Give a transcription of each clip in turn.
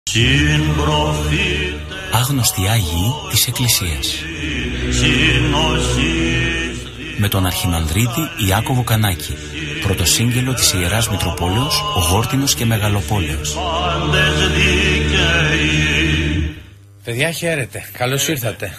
Άγνωστοι Άγιοι της Εκκλησίας, με τον Αρχιμανδρίτη Ιάκωβο Κανάκη, πρωτοσύγγελο της Ιεράς Μητροπόλεως Γόρτινος και Μεγαλοπόλεως. Παιδιά, χαίρετε, καλώς ήρθατε.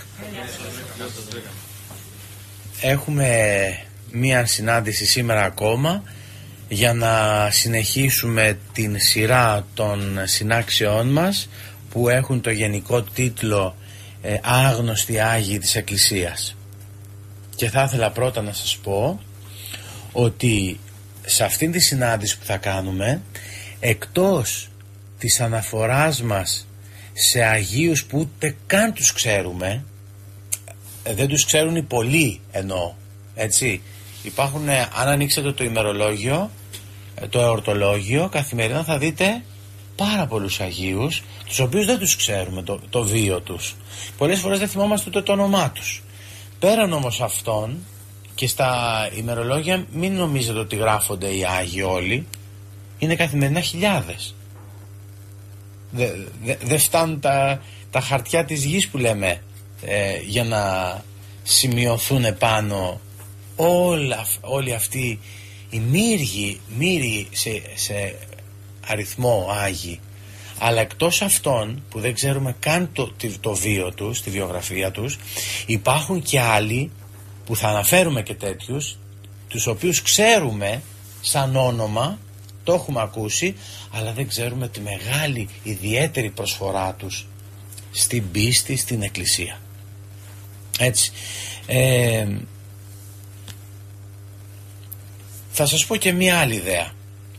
Έχουμε μία συνάντηση σήμερα ακόμα για να συνεχίσουμε την σειρά των συνάξεών μας που έχουν το γενικό τίτλο Άγνωστοι Άγιοι της Εκκλησίας. Και θα ήθελα πρώτα να σας πω ότι σε αυτήν τη συνάντηση που θα κάνουμε, εκτός της αναφοράς μας σε Αγίους που ούτε καν τους ξέρουμε, δεν τους ξέρουν οι πολλοί εννοώ, έτσι, υπάρχουν, αν ανοίξετε το ημερολόγιο, το εορτολόγιο, καθημερινά θα δείτε πάρα πολλούς Αγίους, τους οποίους δεν τους ξέρουμε το βίο τους. Πολλές φορές δεν θυμόμαστε ούτε το όνομά τους. Πέραν όμως αυτών, και στα ημερολόγια μην νομίζετε ότι γράφονται οι Άγιοι όλοι, είναι καθημερινά χιλιάδες. Δεν φτάνουν τα χαρτιά της γης που λέμε για να σημειωθούν επάνω όλοι αυτοί οι μύριοι σε αριθμό Άγιοι. Αλλά εκτός αυτών που δεν ξέρουμε καν το βίο τους, τη βιογραφία τους, υπάρχουν και άλλοι που θα αναφέρουμε και τέτοιους, τους οποίους ξέρουμε σαν όνομα, το έχουμε ακούσει, αλλά δεν ξέρουμε τη μεγάλη ιδιαίτερη προσφορά τους στην πίστη, στην Εκκλησία. Έτσι. Θα σας πω και μία άλλη ιδέα.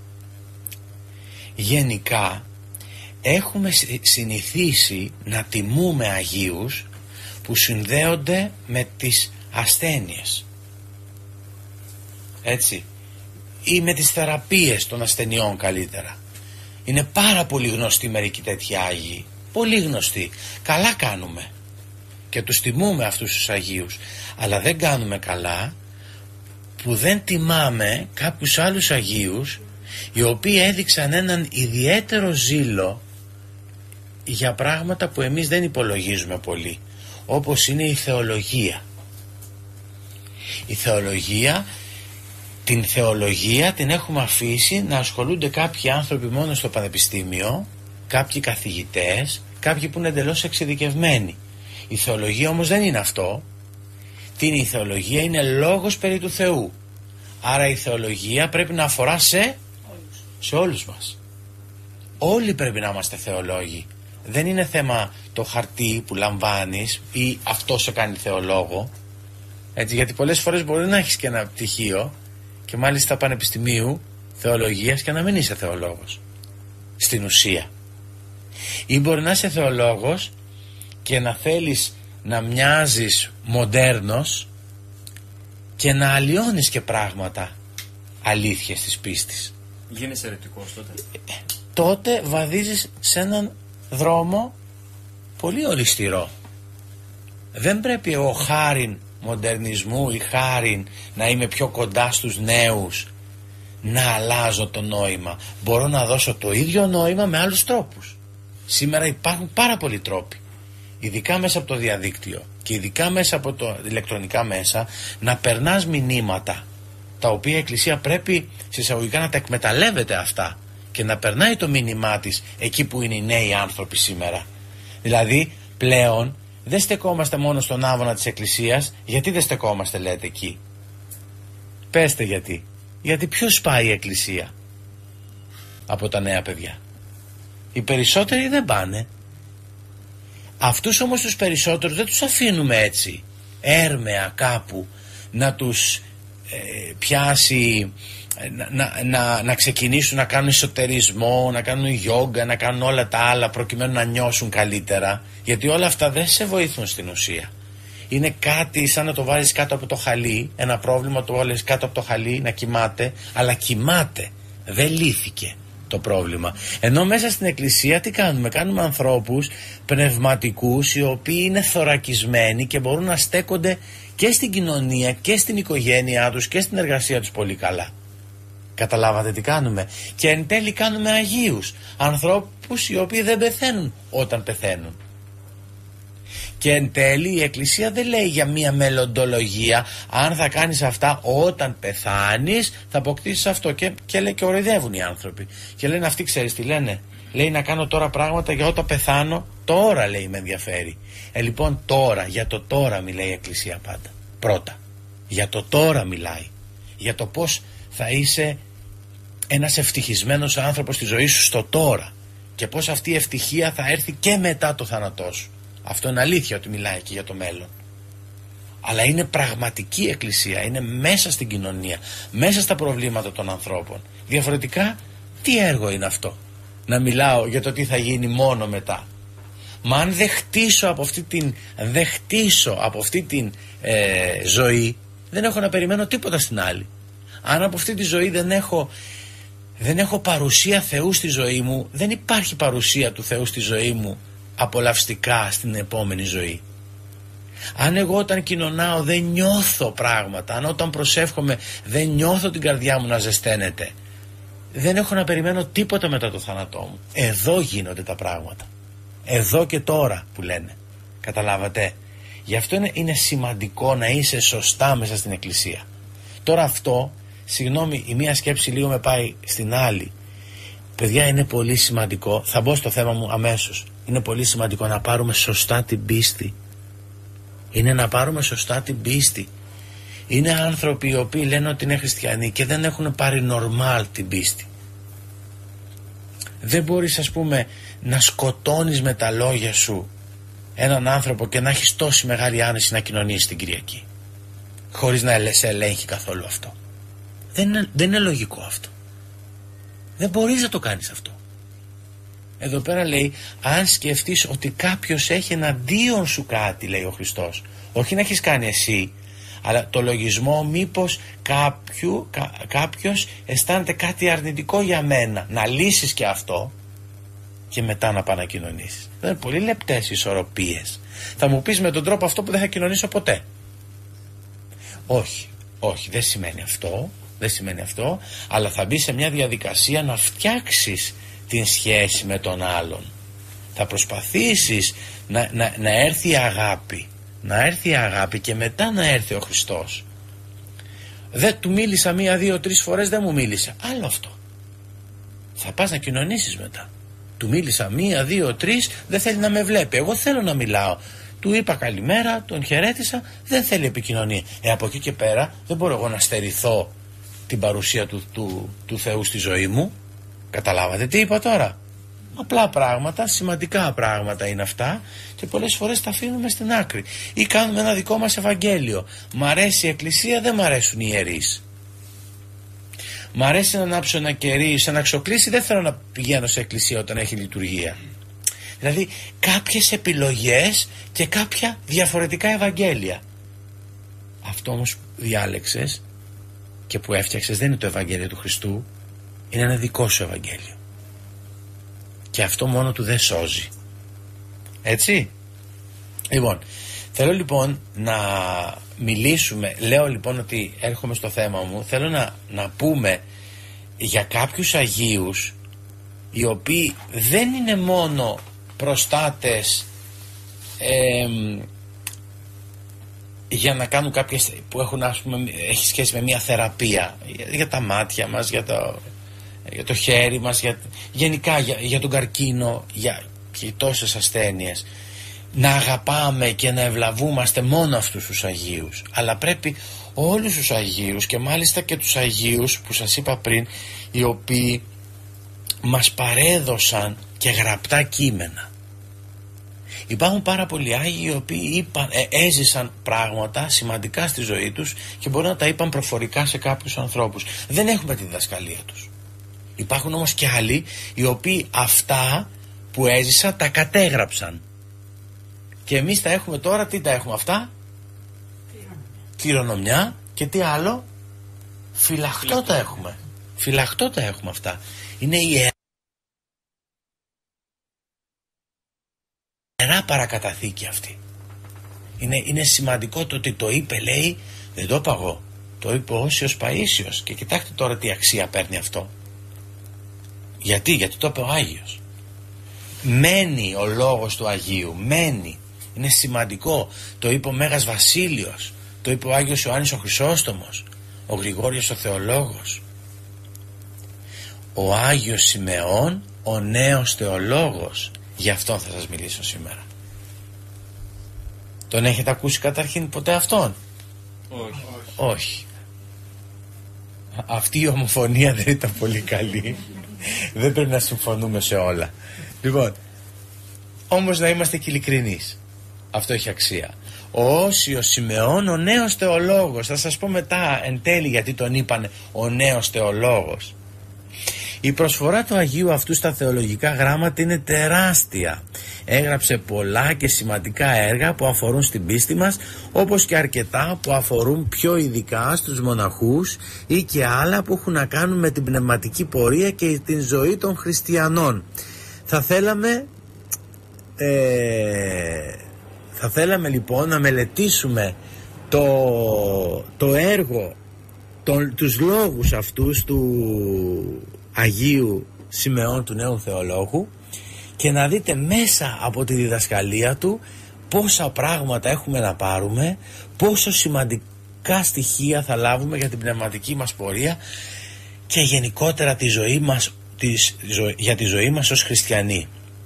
Γενικά έχουμε συνηθίσει να τιμούμε Αγίους που συνδέονται με τις ασθένειες, έτσι, ή με τις θεραπείες των ασθενειών καλύτερα. Είναι πάρα πολύ γνωστοί μερικοί τέτοιοι Άγιοι, πολύ γνωστοί. Καλά κάνουμε και τους τιμούμε αυτούς τους Αγίους, αλλά δεν κάνουμε καλά που δεν τιμάμε κάποιους άλλους Αγίους οι οποίοι έδειξαν έναν ιδιαίτερο ζήλο για πράγματα που εμείς δεν υπολογίζουμε πολύ, όπως είναι η θεολογία. Η θεολογία, την θεολογία την έχουμε αφήσει να ασχολούνται κάποιοι άνθρωποι μόνο στο πανεπιστήμιο, κάποιοι καθηγητές, κάποιοι που είναι εντελώς εξειδικευμένοι. Η θεολογία όμως δεν είναι αυτό. Τι είναι η θεολογία? Είναι λόγος περί του Θεού. Άρα η θεολογία πρέπει να αφορά σε όλους μας. Όλοι πρέπει να είμαστε θεολόγοι. Δεν είναι θέμα το χαρτί που λαμβάνεις ή αυτό σε κάνει θεολόγο. Έτσι, γιατί πολλές φορές μπορεί να έχεις και ένα πτυχίο και μάλιστα πανεπιστημίου θεολογίας και να μην είσαι θεολόγος στην ουσία. Ή μπορεί να είσαι θεολόγος και να θέλεις να μοιάζεις μοντέρνος και να αλλοιώνεις και πράγματα, αλήθειες της πίστης. Γίνεσαι αιρετικός τότε. Τότε βαδίζεις σε έναν δρόμο πολύ ολισθηρό. Δεν πρέπει ο χάριν μοντερνισμού ή χάριν να είμαι πιο κοντά στους νέους να αλλάζω το νόημα. Μπορώ να δώσω το ίδιο νόημα με άλλους τρόπους. Σήμερα υπάρχουν πάρα πολλοί τρόποι, ειδικά μέσα από το διαδίκτυο και ειδικά μέσα από τα ηλεκτρονικά μέσα, να περνάς μηνύματα τα οποία η Εκκλησία πρέπει συσσαγωγικά να τα εκμεταλλεύεται αυτά και να περνάει το μήνυμά της εκεί που είναι οι νέοι άνθρωποι σήμερα. Δηλαδή πλέον δεν στεκόμαστε μόνο στον άβονα της Εκκλησίας. Γιατί δεν στεκόμαστε, λέτε, εκεί? Πέστε γιατί. Γιατί ποιος πάει η Εκκλησία από τα νέα παιδιά? Οι περισσότεροι δεν πάνε. Αυτούς όμως τους περισσότερους δεν τους αφήνουμε έτσι έρμεα κάπου να τους πιάσει, να ξεκινήσουν να κάνουν εσωτερισμό, να κάνουν γιόγκα, να κάνουν όλα τα άλλα προκειμένου να νιώσουν καλύτερα, γιατί όλα αυτά δεν σε βοηθούν στην ουσία. Είναι κάτι σαν να το βάζεις κάτω από το χαλί, ένα πρόβλημα το βάλεις κάτω από το χαλί να κοιμάται, αλλά κοιμάται, δεν λύθηκε το πρόβλημα. Ενώ μέσα στην Εκκλησία τι κάνουμε? Κάνουμε ανθρώπους πνευματικούς οι οποίοι είναι θωρακισμένοι και μπορούν να στέκονται και στην κοινωνία και στην οικογένειά τους και στην εργασία τους πολύ καλά. Καταλάβατε τι κάνουμε? Και εν τέλει κάνουμε αγίους, ανθρώπους οι οποίοι δεν πεθαίνουν όταν πεθαίνουν. Και εν τέλει η Εκκλησία δεν λέει για μία μελλοντολογία, αν θα κάνεις αυτά όταν πεθάνεις θα αποκτήσεις αυτό, και λέει, και ορειδεύουν οι άνθρωποι και λένε αυτοί, ξέρεις τι λένε, λέει να κάνω τώρα πράγματα για όταν πεθάνω, τώρα λέει με ενδιαφέρει. Λοιπόν τώρα, για το τώρα μιλάει η Εκκλησία πάντα. Πρώτα, για το τώρα μιλάει, για το πως θα είσαι ένας ευτυχισμένος άνθρωπος στη ζωή σου στο τώρα και πως αυτή η ευτυχία θα έρθει και μετά το θάνατό σου. Αυτό είναι αλήθεια ότι μιλάει και για το μέλλον. Αλλά είναι πραγματική Εκκλησία, είναι μέσα στην κοινωνία, μέσα στα προβλήματα των ανθρώπων. Διαφορετικά, τι έργο είναι αυτό, να μιλάω για το τι θα γίνει μόνο μετά? Μα αν δεν χτίσω από αυτή την ζωή, δεν έχω να περιμένω τίποτα στην άλλη. Αν από αυτή τη ζωή δεν έχω παρουσία Θεού στη ζωή μου, δεν υπάρχει παρουσία του Θεού στη ζωή μου απολαυστικά στην επόμενη ζωή. Αν εγώ όταν κοινωνάω δεν νιώθω πράγματα, αν όταν προσεύχομαι δεν νιώθω την καρδιά μου να ζεσταίνεται, δεν έχω να περιμένω τίποτα μετά το θάνατό μου. Εδώ γίνονται τα πράγματα, εδώ και τώρα που λένε. Καταλάβατε? Γι' αυτό είναι σημαντικό να είσαι σωστά μέσα στην Εκκλησία. Τώρα αυτό, συγγνώμη, η μία σκέψη λίγο με πάει στην άλλη. Παιδιά, είναι πολύ σημαντικό, θα μπω στο θέμα μου αμέσως, είναι πολύ σημαντικό να πάρουμε σωστά την πίστη. Είναι να πάρουμε σωστά την πίστη. Είναι άνθρωποι οι οποίοι λένε ότι είναι χριστιανοί και δεν έχουν πάρει νορμάλ την πίστη. Δεν μπορείς, ας πούμε, να σκοτώνεις με τα λόγια σου έναν άνθρωπο και να έχεις τόση μεγάλη άνεση να κοινωνήσεις την Κυριακή, χωρίς να σε ελέγχει καθόλου αυτό. Δεν είναι λογικό αυτό. Δεν μπορείς να το κάνεις αυτό. Εδώ πέρα λέει, αν σκεφτείς ότι κάποιος έχει εναντίον σου κάτι, λέει ο Χριστός, όχι να έχεις κάνει εσύ, αλλά το λογισμό μήπως κάποιος αισθάνεται κάτι αρνητικό για μένα, να λύσεις και αυτό και μετά να πάει να κοινωνήσεις. Είναι πολύ λεπτές ισορροπίες. Θα μου πεις, με τον τρόπο αυτό που δεν θα κοινωνήσω ποτέ. Όχι, δεν σημαίνει αυτό, αλλά θα μπει σε μια διαδικασία να φτιάξεις την σχέση με τον άλλον. Θα προσπαθήσεις να έρθει η αγάπη, και μετά να έρθει ο Χριστός. Δεν του μίλησα 1, 2, 3 φορές, δεν μου μίλησε, άλλο αυτό. Θα πας να κοινωνήσεις μετά. Του μίλησα 1, 2, 3, δεν θέλει να με βλέπει, εγώ θέλω να μιλάω. Του είπα καλημέρα, τον χαιρέτησα, δεν θέλει επικοινωνία. Από εκεί και πέρα δεν μπορώ εγώ να στερηθώ την παρουσία του Θεού στη ζωή μου. Καταλάβατε τι είπα τώρα? Απλά πράγματα, σημαντικά πράγματα είναι αυτά, και πολλές φορές τα αφήνουμε στην άκρη ή κάνουμε ένα δικό μας Ευαγγέλιο. Μ' αρέσει η Εκκλησία, δεν μ' αρέσουν οι ιερείς. Μ' αρέσει να ανάψω ένα κερί σε ένα ξοκλήσι, δεν θέλω να πηγαίνω σε εκκλησία όταν έχει λειτουργία. Δηλαδή κάποιες επιλογές και κάποια διαφορετικά Ευαγγέλια. Αυτό όμως που διάλεξες και που έφτιαξες δεν είναι το Ευαγγέλιο του Χριστού, είναι ένα δικό σου Ευαγγέλιο. Και αυτό μόνο του δεν σώζει. Έτσι. Λοιπόν, θέλω λοιπόν να μιλήσουμε, λέω λοιπόν ότι έρχομαι στο θέμα μου, θέλω να πούμε για κάποιους Αγίους οι οποίοι δεν είναι μόνο προστάτες για να κάνουν κάποιες που έχουν, ας πούμε, έχει σχέση με μια θεραπεία για τα μάτια μας, για το χέρι μας, γενικά για τον καρκίνο, και τόσες ασθένειες. Να αγαπάμε και να ευλαβούμαστε μόνο αυτούς τους Αγίους, αλλά πρέπει όλους τους Αγίους, και μάλιστα και τους Αγίους που σας είπα πριν, οι οποίοι μας παρέδωσαν και γραπτά κείμενα. Υπάρχουν πάρα πολλοί Άγιοι οι οποίοι έζησαν πράγματα σημαντικά στη ζωή τους και μπορεί να τα είπαν προφορικά σε κάποιους ανθρώπους. Δεν έχουμε τη διδασκαλία τους. Υπάρχουν όμως και άλλοι οι οποίοι αυτά που έζησαν τα κατέγραψαν. Και εμείς τα έχουμε τώρα, τι τα έχουμε αυτά? Κληρονομιά. Και τι άλλο? Φυλαχτό τα έχουμε. Φυλαχτό τα έχουμε αυτά. Είναι ιερά παρακαταθήκη αυτή. Είναι σημαντικό το ότι το είπε, λέει, δεν το είπα εγώ. Το είπε ο Όσιος Παΐσιος. Και κοιτάξτε τώρα τι αξία παίρνει αυτό. Γιατί το είπε ο Άγιος. Μένει ο λόγος του Αγίου, μένει. Είναι σημαντικό. Το είπε ο Μέγας Βασίλειος, το είπε ο Άγιος Ιωάννης ο Χρυσόστομος, ο Γρηγόριος ο Θεολόγος, ο Άγιος Σιμεών, ο νέος θεολόγος. Γι' αυτόν θα σας μιλήσω σήμερα. Τον έχετε ακούσει καταρχήν ποτέ αυτόν? Όχι. Αυτή η ομοφωνία δεν ήταν πολύ καλή. Δεν πρέπει να συμφωνούμε σε όλα. Λοιπόν, όμως να είμαστε και ειλικρινείς. Αυτό έχει αξία. Ο Όσιος Σιμεών, ο νέος θεολόγος. Θα σας πω μετά εν τέλει γιατί τον είπαν ο νέος θεολόγος. Η προσφορά του Αγίου αυτού στα θεολογικά γράμματα είναι τεράστια. Έγραψε πολλά και σημαντικά έργα που αφορούν στην πίστη μας, όπως και αρκετά που αφορούν πιο ειδικά στους μοναχούς ή και άλλα που έχουν να κάνουν με την πνευματική πορεία και την ζωή των χριστιανών. Θα θέλαμε λοιπόν να μελετήσουμε το έργο, τους λόγους αυτούς του Αγίου Σιμεών, του νέου θεολόγου, και να δείτε μέσα από τη διδασκαλία του πόσα πράγματα έχουμε να πάρουμε, πόσο σημαντικά στοιχεία θα λάβουμε για την πνευματική μας πορεία και γενικότερα τη ζωή μας, για τη ζωή μας ως χριστιανοί.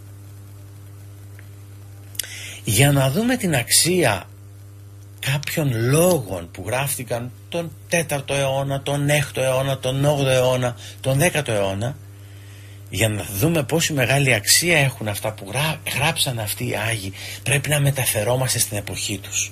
Για να δούμε την αξία κάποιων λόγων που γράφτηκαν τον 4ο αιώνα, τον 6ο αιώνα, τον 8ο αιώνα, τον 10ο αιώνα, για να δούμε πόση μεγάλη αξία έχουν αυτά που γράψαν αυτοί οι Άγιοι, πρέπει να μεταφερόμαστε στην εποχή τους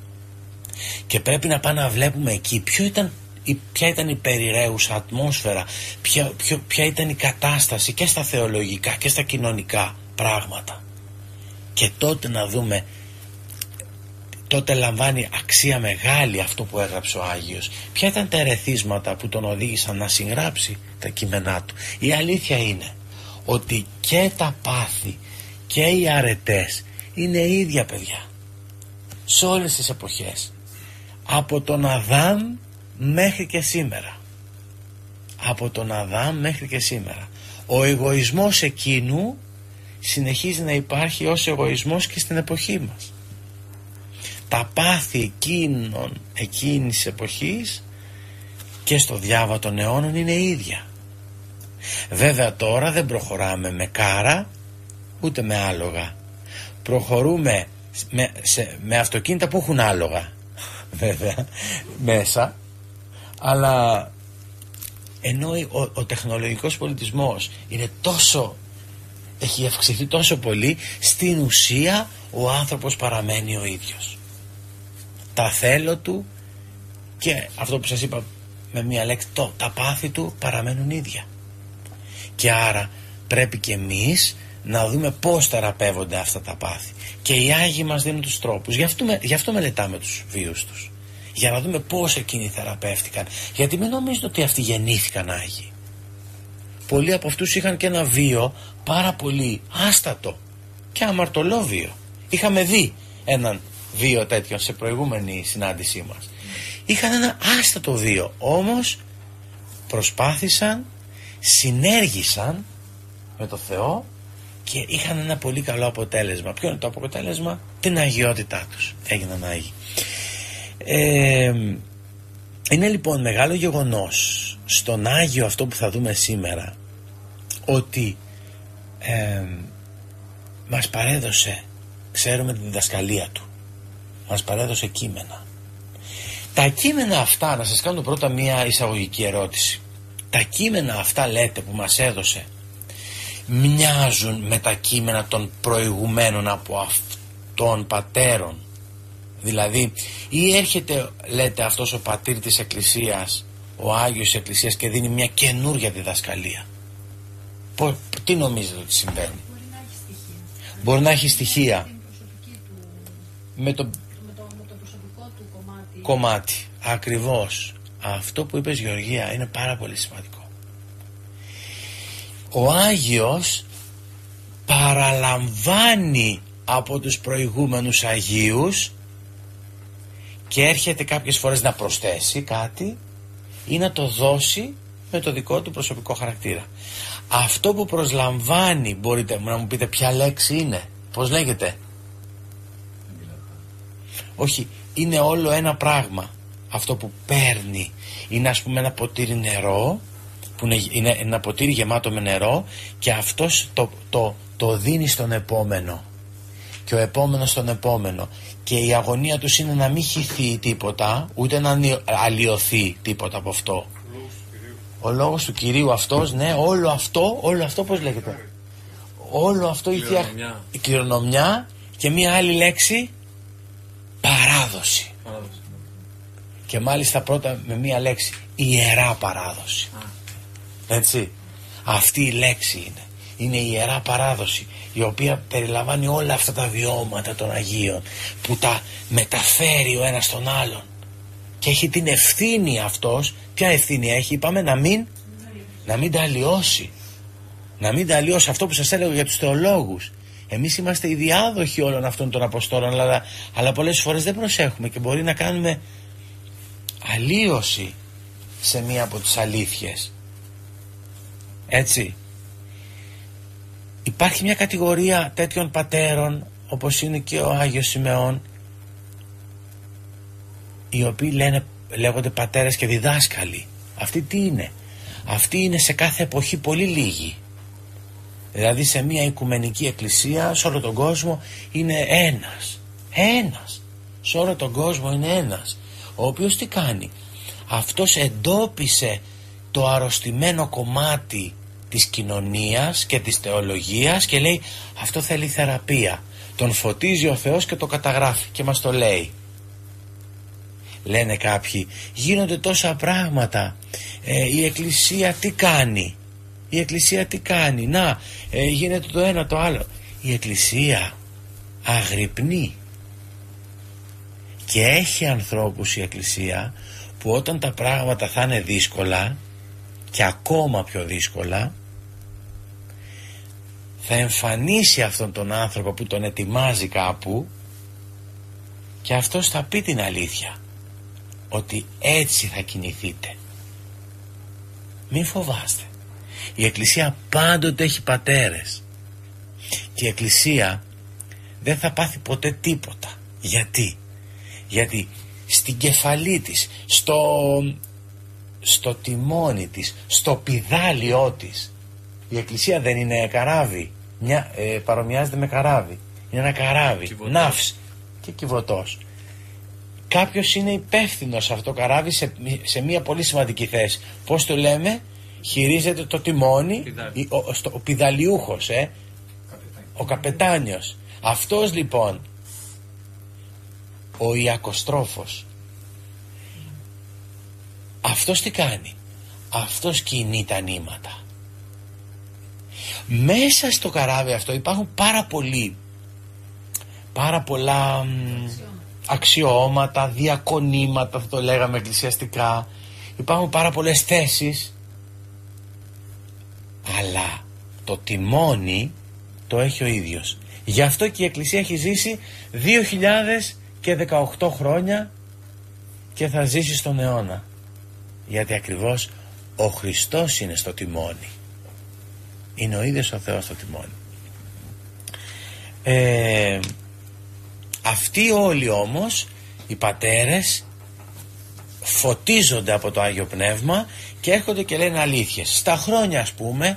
και πρέπει να πάμε να βλέπουμε εκεί ποια ήταν η περιραίουσα ατμόσφαιρα, ποια ήταν η κατάσταση και στα θεολογικά και στα κοινωνικά πράγματα, και τότε να δούμε, τότε λαμβάνει αξία μεγάλη αυτό που έγραψε ο Άγιος. Ποια ήταν τα ερεθίσματα που τον οδήγησαν να συγγράψει τα κείμενά του? Η αλήθεια είναι ότι και τα πάθη και οι αρετές είναι ίδια, παιδιά, σε όλες τις εποχές, από τον Αδάμ μέχρι και σήμερα. Από τον Αδάμ μέχρι και σήμερα. Ο εγωισμός εκείνου συνεχίζει να υπάρχει ως εγωισμός και στην εποχή μας. Τα πάθη εκείνης της εποχής και στο διάβα των αιώνων είναι ίδια. Βέβαια τώρα δεν προχωράμε με κάρα ούτε με άλογα. Προχωρούμε με αυτοκίνητα που έχουν άλογα βέβαια μέσα, αλλά ενώ ο τεχνολογικός πολιτισμός είναι έχει αυξηθεί τόσο πολύ, στην ουσία ο άνθρωπος παραμένει ο ίδιος. Τα θέλω του και αυτό που σας είπα με μία λέξη, τα πάθη του παραμένουν ίδια. Και άρα πρέπει και εμείς να δούμε πώς θεραπεύονται αυτά τα πάθη. Και οι Άγιοι μας δίνουν τους τρόπους. Γι' αυτό μελετάμε τους βίους τους. Για να δούμε πώς εκείνοι θεραπεύτηκαν. Γιατί μην νομίζετε ότι αυτοί γεννήθηκαν Άγιοι. Πολλοί από αυτούς είχαν και ένα βίο πάρα πολύ άστατο και αμαρτωλό βίο. Είχαμε δει έναν βίο τέτοιο σε προηγούμενη συνάντησή μας. Είχαν ένα άστατο βίο, όμως προσπάθησαν, συνέργησαν με το Θεό και είχαν ένα πολύ καλό αποτέλεσμα. Ποιο είναι το αποτέλεσμα? Την αγιότητά τους. Έγιναν Άγιοι. Είναι λοιπόν μεγάλο γεγονός στον Άγιο αυτό που θα δούμε σήμερα, ότι μας παρέδωσε, ξέρουμε τη διδασκαλία του, μας παρέδωσε κείμενα. Τα κείμενα αυτά, να σας κάνω πρώτα μία εισαγωγική ερώτηση. Τα κείμενα αυτά, λέτε, που μας έδωσε, μοιάζουν με τα κείμενα των προηγουμένων από αυτών πατέρων? Δηλαδή, ή έρχεται, λέτε, αυτός ο πατήρ της Εκκλησίας, ο Άγιος της Εκκλησίας, και δίνει μια καινούρια διδασκαλία? Τι νομίζετε ότι συμβαίνει? Μπορεί να έχει στοιχεία. Με το προσωπικό του κομμάτι. Ακριβώς. Αυτό που είπες, Γεωργία, είναι πάρα πολύ σημαντικό. Ο Άγιος παραλαμβάνει από τους προηγούμενους Αγίους και έρχεται κάποιες φορές να προσθέσει κάτι ή να το δώσει με το δικό του προσωπικό χαρακτήρα. Αυτό που προσλαμβάνει, μπορείτε να μου πείτε ποια λέξη είναι, πώς λέγεται? Όχι, είναι όλο ένα πράγμα. Αυτό που παίρνει είναι, ας πούμε, ένα ποτήρι νερό, που είναι ένα ποτήρι γεμάτο με νερό, και αυτός το δίνει στον επόμενο και ο επόμενος στον επόμενο, και η αγωνία τους είναι να μην χυθεί τίποτα, ούτε να αλλοιωθεί τίποτα από αυτό. Ο λόγος του Κυρίου αυτός, ναι, όλο αυτό πώς λέγεται? Όλο αυτό η κληρονομιά, και μία άλλη λέξη, παράδοση. Και μάλιστα πρώτα με μία λέξη, ιερά παράδοση. Έτσι, αυτή η λέξη είναι η ιερά παράδοση, η οποία περιλαμβάνει όλα αυτά τα βιώματα των Αγίων, που τα μεταφέρει ο ένας στον άλλον, και έχει την ευθύνη αυτός. Ποια ευθύνη έχει? Είπαμε να μην τα αλλοιώσει. Να μην τα αλλοιώσει. Αυτό που σας έλεγα για τους θεολόγους. Εμείς είμαστε οι διάδοχοι όλων αυτών των Αποστόλων, αλλά πολλές φορές δεν προσέχουμε και μπορεί να κάνουμε αλλίωση σε μία από τις αλήθειες. Έτσι, υπάρχει μια κατηγορία τέτοιων πατέρων, όπως είναι και ο Άγιος Σιμεών, οι οποίοι λέγονται πατέρες και διδάσκαλοι. Αυτοί τι είναι? Αυτοί είναι σε κάθε εποχή πολύ λίγοι. Δηλαδή σε μια οικουμενική εκκλησία σε όλο τον κόσμο είναι ένας σε όλο τον κόσμο είναι ένας, ο οποίος τι κάνει? Αυτός εντόπισε το αρρωστημένο κομμάτι της κοινωνίας και της θεολογίας και λέει, αυτό θέλει θεραπεία. Τον φωτίζει ο Θεός και το καταγράφει και μας το λέει. Λένε κάποιοι, γίνονται τόσα πράγματα, η Εκκλησία τι κάνει? Η Εκκλησία τι κάνει? Να, γίνεται το ένα το άλλο. Η Εκκλησία αγρυπνεί. Και έχει ανθρώπους η Εκκλησία που όταν τα πράγματα θα είναι δύσκολα και ακόμα πιο δύσκολα, θα εμφανίσει αυτόν τον άνθρωπο που τον ετοιμάζει κάπου, και αυτός θα πει την αλήθεια, ότι έτσι θα κινηθείτε. Μην φοβάστε. Η Εκκλησία πάντοτε έχει πατέρες, και η Εκκλησία δεν θα πάθει ποτέ τίποτα. Γιατί στην κεφαλή της, στο τιμόνι της, στο πηδάλιό της, η Εκκλησία δεν είναι καράβι, παρομοιάζεται με καράβι, είναι ένα καράβι, ναύς και κυβωτός. Κάποιος είναι υπεύθυνος σε αυτό το καράβι σε μια πολύ σημαντική θέση. Πώς το λέμε? Χειρίζεται το τιμόνι, ο πηδαλιούχος, ο καπετάνιος. Αυτός λοιπόν, ο Ιακοστρόφος, αυτός τι κάνει? Αυτός κινεί τα νήματα. Μέσα στο καράβι αυτό υπάρχουν πάρα πολλά αξιώματα, διακονήματα, θα το λέγαμε εκκλησιαστικά. Υπάρχουν πάρα πολλές θέσεις, αλλά το τιμόνι το έχει ο ίδιος. Γι' αυτό και η Εκκλησία έχει ζήσει 2018 χρόνια και θα ζήσει στον αιώνα. Γιατί ακριβώς ο Χριστός είναι στο τιμόνι. Είναι ο ίδιος ο Θεός στο τιμόνι. Αυτοί όλοι όμως οι πατέρες φωτίζονται από το Άγιο Πνεύμα και έρχονται και λένε αλήθειες. Στα χρόνια, ας πούμε,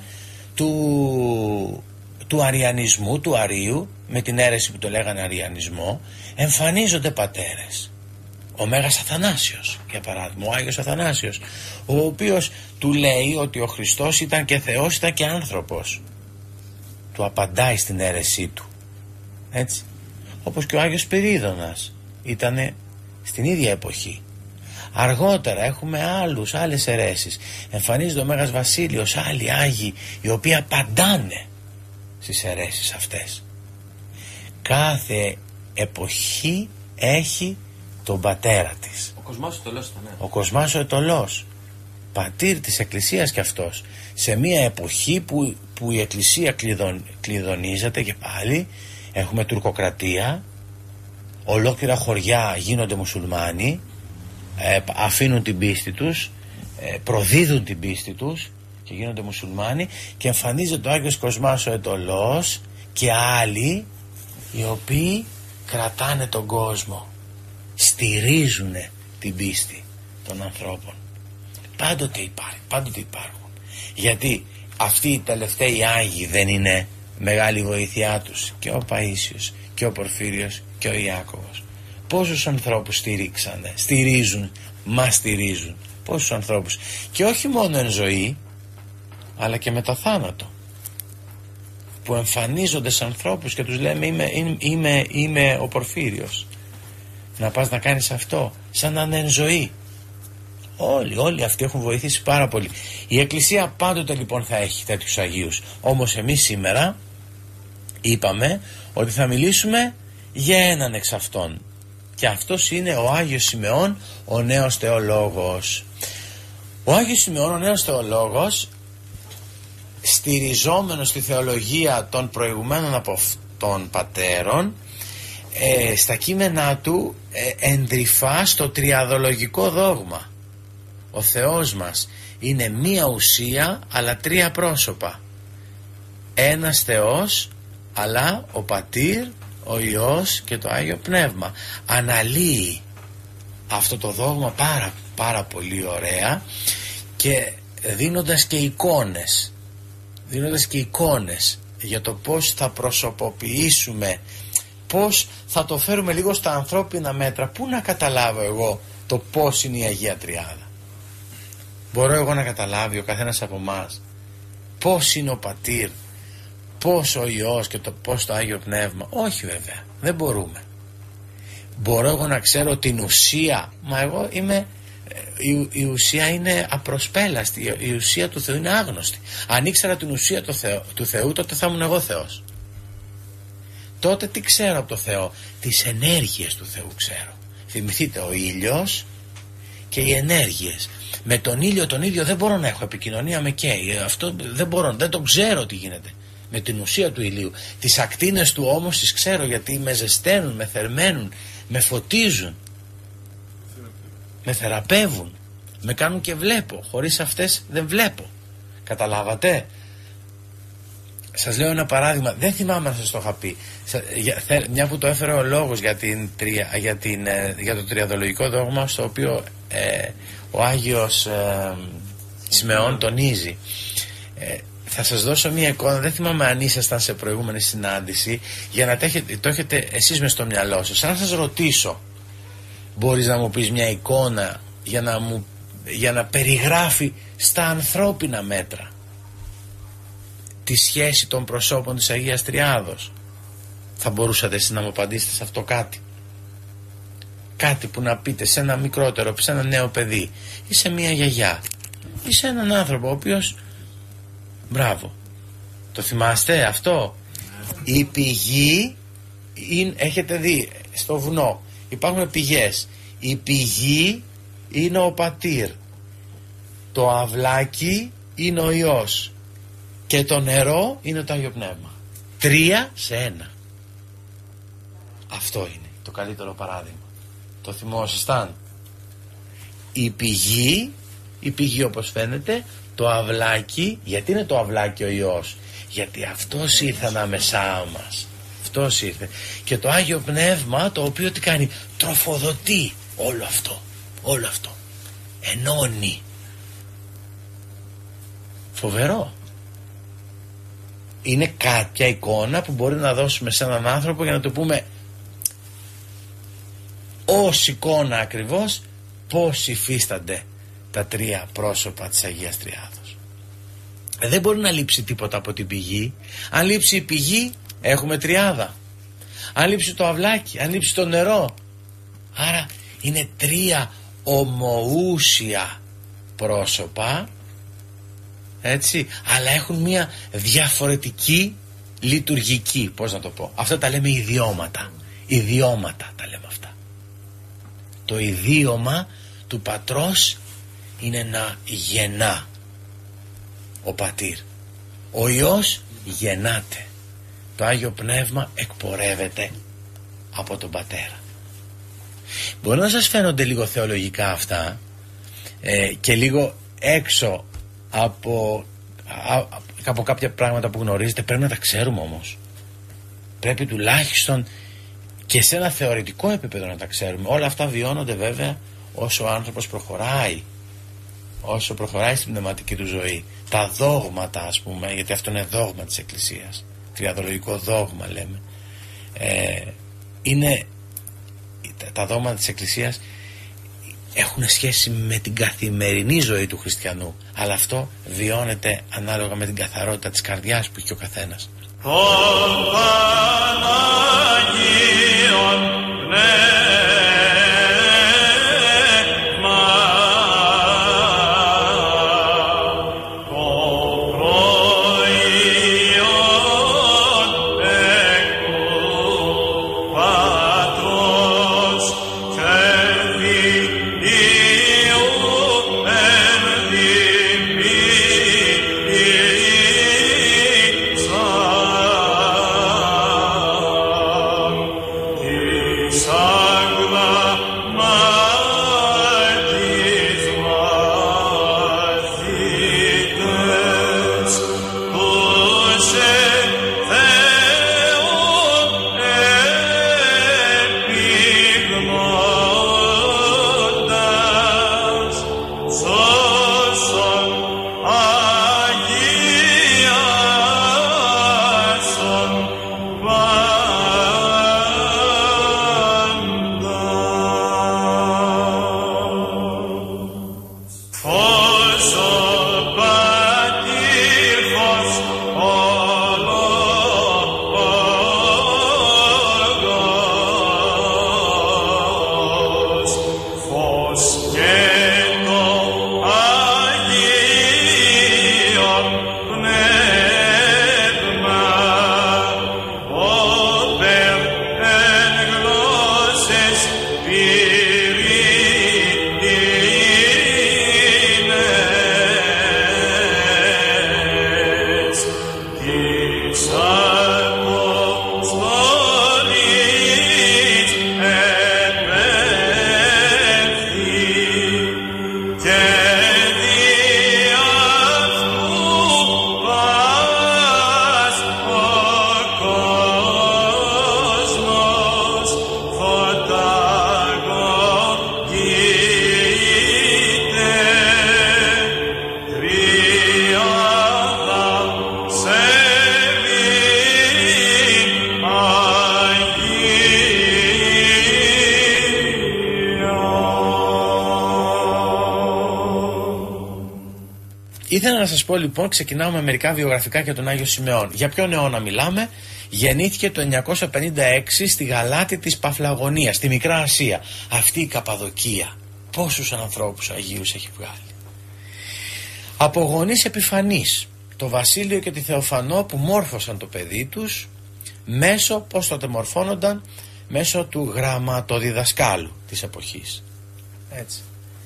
του αριανισμού, του Αρίου, με την αίρεση που το λέγανε αριανισμό, εμφανίζονται πατέρες. Ο Μέγας Αθανάσιος, για παράδειγμα, ο Άγιος Αθανάσιος, ο οποίος του λέει ότι ο Χριστός ήταν και Θεός, ήταν και άνθρωπος. Του απαντάει στην αίρεσή του. Έτσι. Όπως και ο Άγιος Σπυρίδωνας ήταν στην ίδια εποχή. Αργότερα έχουμε άλλες αιρέσεις. Εμφανίζεται ο Μέγας Βασίλειος, άλλοι Άγιοι, οι οποίοι απαντάνε στις αιρέσεις αυτές. Κάθε εποχή έχει τον πατέρα της. Ο Κοσμάς ο Ετωλός ήταν, Ο Κοσμάς ο Ετωλός, πατήρ της Εκκλησίας κι αυτός, σε μια εποχή που η Εκκλησία κλειδονίζεται, και πάλι έχουμε τουρκοκρατία, ολόκληρα χωριά γίνονται μουσουλμάνοι, αφήνουν την πίστη τους, προδίδουν την πίστη τους και γίνονται μουσουλμάνοι, και εμφανίζεται ο Άγιος Κοσμάς ο Αιτωλός και άλλοι οι οποίοι κρατάνε τον κόσμο, στηρίζουν την πίστη των ανθρώπων. Πάντοτε υπάρχουν. Γιατί αυτοί οι τελευταίοι Άγιοι δεν είναι μεγάλη βοήθειά τους? Και ο Παΐσιος και ο Πορφύριος και ο Ιάκωβος. Πόσους ανθρώπους στηρίζουν, πόσους ανθρώπους, και όχι μόνο εν ζωή αλλά και μετά θάνατο, που εμφανίζονται σε ανθρώπους και τους λέμε είμαι ο Πορφύριος, να πας να κάνεις αυτό, σαν να είναι εν ζωή. Όλοι αυτοί έχουν βοηθήσει πάρα πολύ. Η Εκκλησία πάντοτε λοιπόν θα έχει τέτοιους Αγίους. Όμως εμείς σήμερα είπαμε ότι θα μιλήσουμε για έναν εξ αυτών, και αυτός είναι ο Άγιος Σημεών ο Νέος Θεολόγος. Ο Άγιος Σημεών ο Νέος Θεολόγος, στηριζόμενος στη θεολογία των προηγουμένων από αυτών πατέρων, στα κείμενά του εντρυφά στο τριαδολογικό δόγμα. Ο Θεός μας είναι μία ουσία αλλά τρία πρόσωπα. Ένας Θεός, αλλά ο Πατήρ, ο Υιός και το Άγιο Πνεύμα. Αναλύει αυτό το δόγμα πάρα πολύ ωραία, και δίνοντας και εικόνες για το πώς θα προσωποποιήσουμε, πώς θα το φέρουμε λίγο στα ανθρώπινα μέτρα. Πού να καταλάβω εγώ το πώς είναι η Αγία Τριάδα? Μπορώ εγώ να καταλάβει ο καθένας από εμάς πώς είναι ο Πατήρ, πώς ο Υιός και πώς το Άγιο Πνεύμα? Όχι βέβαια, δεν μπορούμε. Μπορώ εγώ να ξέρω την ουσία? Μα εγώ η ουσία είναι απροσπέλαστη, η ουσία του Θεού είναι άγνωστη. Αν ήξερα την ουσία του Θεού, τότε θα ήμουν εγώ Θεός. Τότε τι ξέρω από το Θεό? Τις ενέργειες του Θεού ξέρω. Θυμηθείτε, ο ήλιος και οι ενέργειες. Με τον ήλιο τον ίδιο δεν μπορώ να έχω επικοινωνία, με καίει. Αυτό δεν το ξέρω τι γίνεται με την ουσία του ηλίου. Τις ακτίνες του όμως τις ξέρω, γιατί με ζεσταίνουν, με θερμαίνουν, με φωτίζουν, με θεραπεύουν, με κάνουν και βλέπω. Χωρίς αυτές δεν βλέπω. Καταλάβατε? Σας λέω ένα παράδειγμα, δεν θυμάμαι να σας το είχα πει, μια που το έφερε ο λόγος για το τριαδολογικό δόγμα, στο οποίο ο Άγιος Σημεών τονίζει. Θα σας δώσω μια εικόνα, δεν θυμάμαι αν ήσασταν σε προηγούμενη συνάντηση, για να το έχετε εσείς μες στο μυαλό σας. Αν σας ρωτήσω, μπορείς να μου πεις μια εικόνα για να περιγράφει στα ανθρώπινα μέτρα τη σχέση των προσώπων της Αγίας Τριάδος? Θα μπορούσατε εσείς να μου απαντήσετε σε αυτό κάτι που να πείτε σε ένα μικρότερο, σε ένα νέο παιδί, ή σε μια γιαγιά, ή σε έναν άνθρωπο ο οποίος, μπράβο, το θυμάστε αυτό? Η πηγή έχετε δει στο βουνό υπάρχουν πηγές. Η πηγή είναι ο Πατήρ, το αυλάκι είναι ο Υιός και το νερό είναι το Άγιο Πνεύμα. 3 σε 1. Αυτό είναι το καλύτερο παράδειγμα. Το θυμόσασταν? Η πηγή όπως φαίνεται, το αυλάκι. Γιατί είναι το αυλάκι ο Υιός? Γιατί αυτός ήρθε ανάμεσά μας. Αυτός ήρθε. Και το Άγιο Πνεύμα, το οποίο τι κάνει? Τροφοδοτεί όλο αυτό. Ενώνει. Φοβερό. Είναι κάποια εικόνα που μπορεί να δώσουμε σε έναν άνθρωπο για να του πούμε ως εικόνα ακριβώς πώς υφίστανται τα 3 πρόσωπα της Αγίας Τριάδος. Δεν μπορεί να λείψει τίποτα από την πηγή. Αν λείψει η πηγή, έχουμε τριάδα. Αν λείψει το αυλάκι, αν λείψει το νερό. Άρα είναι 3 ομοούσια πρόσωπα, έτσι, αλλά έχουν μια διαφορετική λειτουργική, πώς να το πω, αυτά τα λέμε ιδιώματα τα λέμε αυτά. Το ιδίωμα του πατρός είναι να γεννά, ο Πατήρ. Ο Υιός γεννάται. Το Άγιο Πνεύμα εκπορεύεται από τον Πατέρα. Μπορεί να σας φαίνονται λίγο θεολογικά αυτά και λίγο έξω από κάποια πράγματα που γνωρίζετε. Πρέπει να τα ξέρουμε όμως. Πρέπει τουλάχιστον και σε ένα θεωρητικό επίπεδο να τα ξέρουμε. Όλα αυτά βιώνονται βέβαια όσο ο άνθρωπος προχωράει. Όσο προχωράει στην πνευματική του ζωή. Τα δόγματα, ας πούμε, γιατί αυτό είναι δόγμα της Εκκλησίας, τριαδολογικό δόγμα λέμε, είναι τα δόγματα της Εκκλησίας, έχουν σχέση με την καθημερινή ζωή του χριστιανού, αλλά αυτό βιώνεται ανάλογα με την καθαρότητα της καρδιάς που έχει ο καθένας. Ήθελα να σας πω λοιπόν, ξεκινάω με μερικά βιογραφικά για τον Άγιο Σιμεών. Για ποιον αιώνα μιλάμε? Γεννήθηκε το 956 στη Γαλάτη της Παφλαγωνίας, στη Μικρά Ασία. Αυτή η Καπαδοκία, πόσους ανθρώπους Αγίους έχει βγάλει. Από γονείς επιφανείς, το Βασίλειο και τη Θεοφανό, που μόρφωσαν το παιδί τους μέσω, πώς τότε μορφώνονταν, μέσω του γραμματοδιδασκάλου της εποχής. Έτσι.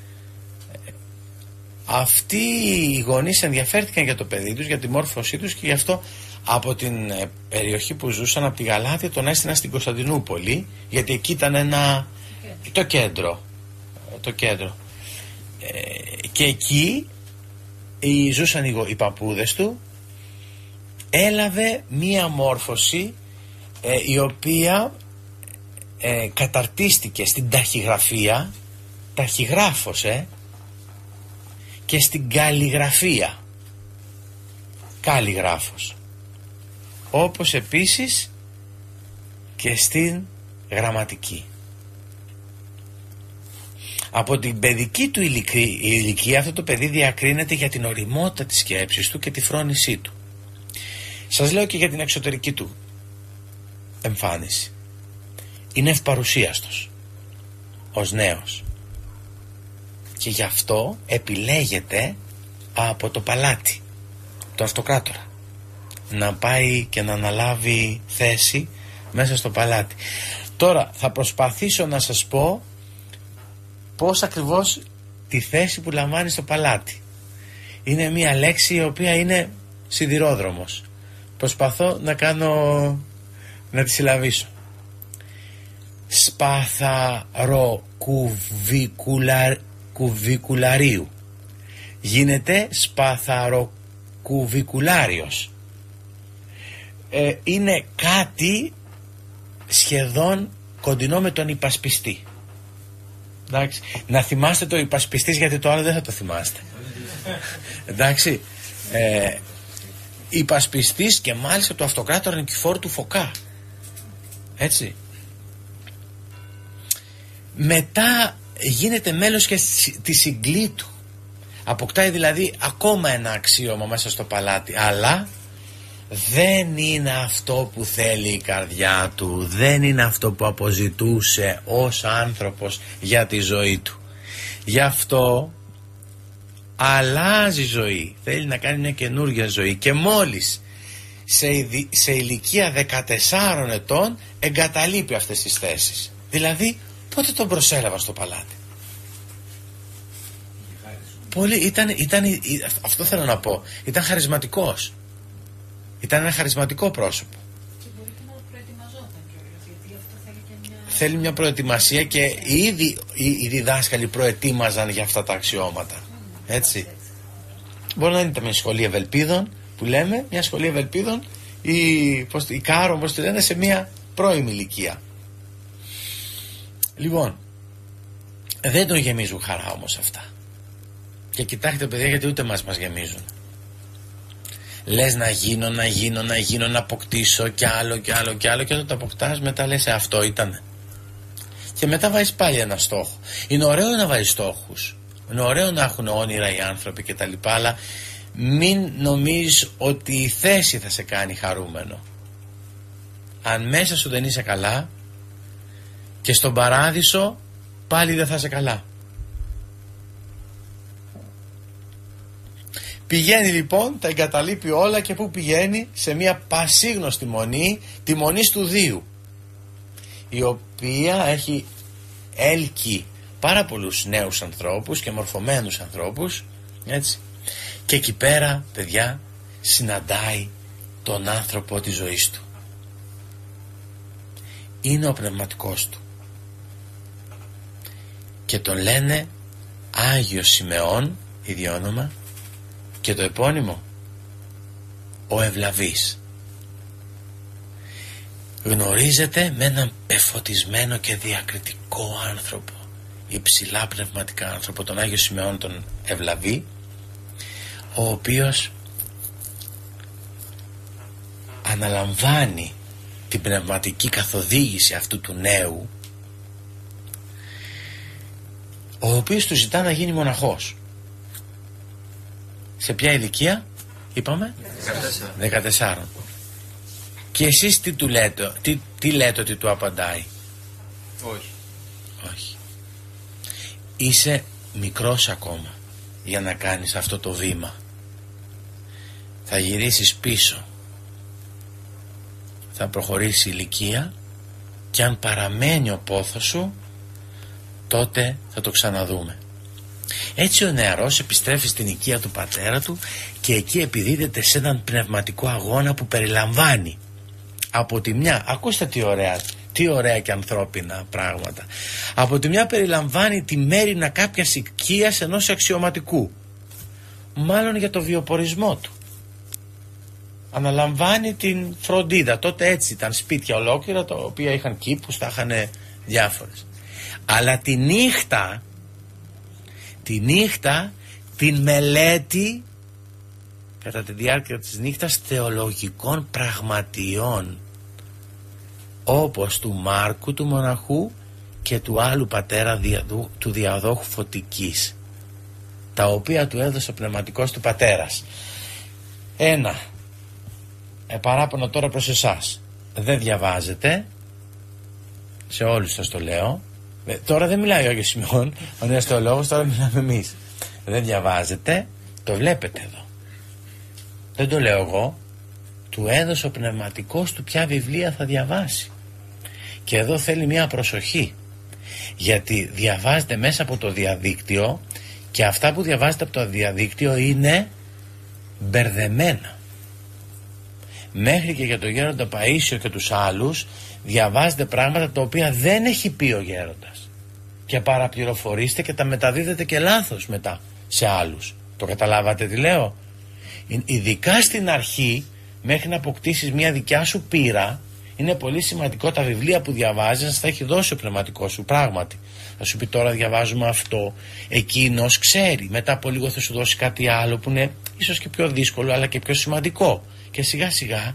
Αυτοί οι γονείς ενδιαφέρθηκαν για το παιδί τους, για τη μόρφωσή τους, και γι' αυτό από την περιοχή που ζούσαν, από τη Γαλάτια, τον έστειναν στην Κωνσταντινούπολη, γιατί εκεί ήταν το κέντρο. Και εκεί ζούσαν οι παππούδες του. Έλαβε μία μόρφωση η οποία καταρτίστηκε στην ταχυγραφία, ταχυγράφος, και στην καλλιγραφία, καλλιγράφος, όπως επίσης και στην γραμματική. Από την παιδική του ηλικία αυτό το παιδί διακρίνεται για την ωριμότητα της σκέψης του και τη φρόνησή του. Σας λέω και για την εξωτερική του εμφάνιση. Είναι ευπαρουσίαστος ως νέος και γι' αυτό επιλέγεται από το παλάτι, τον αυτοκράτορα, να πάει και να αναλάβει θέση μέσα στο παλάτι. Τώρα θα προσπαθήσω να σας πω πώς ακριβώς τη θέση που λαμβάνει στο παλάτι. Είναι μια λέξη η οποία είναι σιδηρόδρομος. Προσπαθώ να τη συλλαβήσω. σπαθαροκουβικουλαρίου. Γίνεται σπαθαροκουβικουλάριος. Είναι κάτι σχεδόν κοντινό με τον υπασπιστή. Εντάξει. Να θυμάστε το υπασπιστής, γιατί το άλλο δεν θα το θυμάστε. Εντάξει. Υπασπιστής και μάλιστα του αυτοκράτορα Νικηφόρου του Φωκά. Έτσι. Μετά γίνεται μέλος και της Συγκλήτου. Αποκτάει δηλαδή ακόμα ένα αξίωμα μέσα στο παλάτι. Αλλά δεν είναι αυτό που θέλει η καρδιά του. Δεν είναι αυτό που αποζητούσε ως άνθρωπος για τη ζωή του. Γι' αυτό αλλάζει ζωή. Θέλει να κάνει μια καινούργια ζωή. Και μόλις σε ηλικία 14 ετών εγκαταλείπει αυτές τις θέσεις. Δηλαδή πότε τον προσέλαβα στο παλάτι? Πολύ, αυτό θέλω να πω. Ήταν χαρισματικός. Ήταν ένα χαρισματικό πρόσωπο. Και μπορεί και να προετοιμαζόταν κιόλας, γιατί αυτό θέλει και μια... Θέλει μια προετοιμασία και ήδη οι διδάσκαλοι προετοίμαζαν για αυτά τα αξιώματα. Έτσι. Μπορεί να είναι μια σχολή ευελπίδων που λέμε, μια σχολή ευελπίδων η Κάρο, όπως τη λένε, σε μια πρώιμη ηλικία. Λοιπόν, δεν τον γεμίζουν χαρά όμως αυτά. Και κοιτάξτε παιδιά, γιατί ούτε μας γεμίζουν. Λες να γίνω, να αποκτήσω κι άλλο και όταν το αποκτάς μετά λες αυτό ήτανε. Και μετά βάζεις πάλι ένα στόχο. Είναι ωραίο να βάζεις στόχους. Είναι ωραίο να έχουν όνειρα οι άνθρωποι και τα λοιπά, αλλά μην νομίζεις ότι η θέση θα σε κάνει χαρούμενο. Αν μέσα σου δεν είσαι καλά και στον παράδεισο πάλι δεν θα είσαι καλά. Πηγαίνει λοιπόν, τα εγκαταλείπει όλα και πού πηγαίνει? Σε μια πασίγνωστη μονή, τη μονή του Δίου, η οποία έχει έλκει πάρα πολλούς νέους ανθρώπους και μορφωμένους ανθρώπους, έτσι. Και εκεί πέρα, παιδιά, συναντάει τον άνθρωπο της ζωής του. Είναι ο πνευματικός του και τον λένε Άγιος Σιμεών, ιδιόνομα, και το επώνυμο ο Ευλαβής. Γνωρίζεται με έναν πεφωτισμένο και διακριτικό άνθρωπο, υψηλά πνευματικά άνθρωπο, τον Άγιο Σιμεών τον Ευλαβή, ο οποίος αναλαμβάνει την πνευματική καθοδήγηση αυτού του νέου, ο οποίος του ζητά να γίνει μοναχός. Σε ποια ηλικία είπαμε? 14. Και εσείς τι του λέτε? Τι λέτε ότι του απαντάει? Όχι. Είσαι μικρός ακόμα για να κάνεις αυτό το βήμα. Θα γυρίσεις πίσω, θα προχωρήσει η ηλικία και αν παραμένει ο πόθος σου, τότε θα το ξαναδούμε. Έτσι ο νεαρός επιστρέφει στην οικία του πατέρα του και εκεί επιδίδεται σε έναν πνευματικό αγώνα που περιλαμβάνει από τη μια, ακούστε τι ωραία και ανθρώπινα πράγματα, από τη μια περιλαμβάνει τη μέριμνα κάποιας οικίας ενός αξιωματικού, μάλλον για το βιοπορισμό του. Αναλαμβάνει την φροντίδα. Τότε έτσι ήταν σπίτια ολόκληρα, τα οποία είχαν κήπους, τα είχαν διάφορες. Αλλά τη νύχτα την μελέτη κατά τη διάρκεια της νύχτας θεολογικών πραγματιών, όπως του Μάρκου του μοναχού και του άλλου πατέρα του διαδόχου Φωτικής, τα οποία του έδωσε ο πνευματικός του πατέρας. Ένα παράπονο τώρα προς εσάς: δεν διαβάζετε, σε όλους σας το λέω. Τώρα δεν μιλάει ο Άγιος Σιμεών, ο νέος θεολόγος, τώρα μιλάμε εμείς. Δεν διαβάζετε, το βλέπετε εδώ. Δεν το λέω εγώ. Του έδωσε ο πνευματικός του ποια βιβλία θα διαβάσει. Και εδώ θέλει μια προσοχή, γιατί διαβάζετε μέσα από το διαδίκτυο και αυτά που διαβάζετε από το διαδίκτυο είναι μπερδεμένα. Μέχρι και για τον Γέροντα Παΐσιο και τους άλλους διαβάζετε πράγματα τα οποία δεν έχει πει ο γέροντας και παραπληροφορήστε και τα μεταδίδετε και λάθος μετά σε άλλους. Το καταλάβατε τι λέω? Ειδικά στην αρχή, μέχρι να αποκτήσεις μια δικιά σου πείρα, είναι πολύ σημαντικό τα βιβλία που διαβάζεις να στα έχει δώσει ο πνευματικός σου πράγματι. Θα σου πει τώρα διαβάζουμε αυτό, εκείνος ξέρει, μετά από λίγο θα σου δώσει κάτι άλλο που είναι ίσως και πιο δύσκολο αλλά και πιο σημαντικό, και σιγά σιγά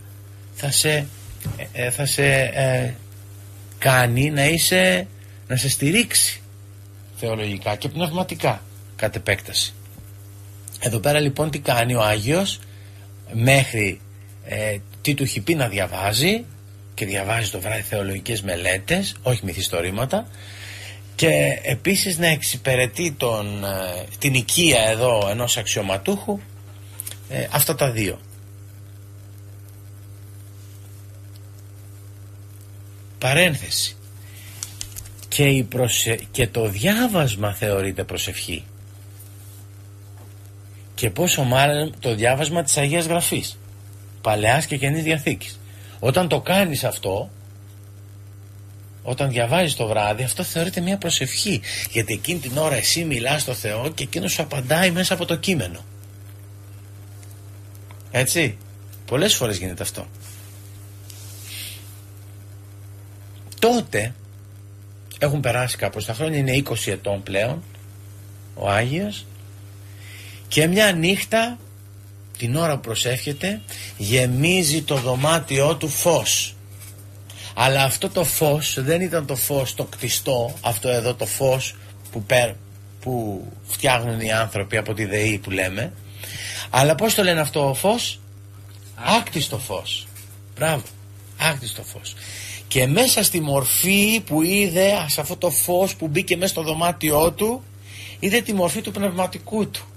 θα σε κάνει να σε στηρίξει θεολογικά και πνευματικά κατ' επέκταση. Εδώ πέρα λοιπόν τι κάνει ο Άγιος? Μέχρι τι του έχει πει να διαβάζει, και διαβάζει το βράδυ θεολογικές μελέτες, όχι μυθιστορήματα, και επίσης να εξυπηρετεί την οικία εδώ ενός αξιωματούχου, αυτά τα δύο. Παρένθεση. Και το διάβασμα θεωρείται προσευχή. Και πόσο μάλλον το διάβασμα της Αγίας Γραφής, Παλαιάς και Καινής Διαθήκης. Όταν το κάνεις αυτό, όταν διαβάζεις το βράδυ, αυτό θεωρείται μια προσευχή, γιατί εκείνη την ώρα εσύ μιλάς στο Θεό και εκείνος σου απαντάει μέσα από το κείμενο. Έτσι, πολλές φορές γίνεται αυτό. Τότε έχουν περάσει κάπως τα χρόνια, είναι 20 ετών πλέον ο Άγιος, και μια νύχτα, την ώρα που προσεύχεται, γεμίζει το δωμάτιό του φως. Αλλά αυτό το φως δεν ήταν το φως το κτιστό, αυτό εδώ το φως που φτιάχνουν οι άνθρωποι από τη ΔΕΗ που λέμε, αλλά πώς το λένε αυτό φως? Άκτιστο φως. Μπράβο, άκτιστο φως. Και μέσα στη μορφή που είδε, σε αυτό το φως που μπήκε μέσα στο δωμάτιό του, είδε τη μορφή του πνευματικού του.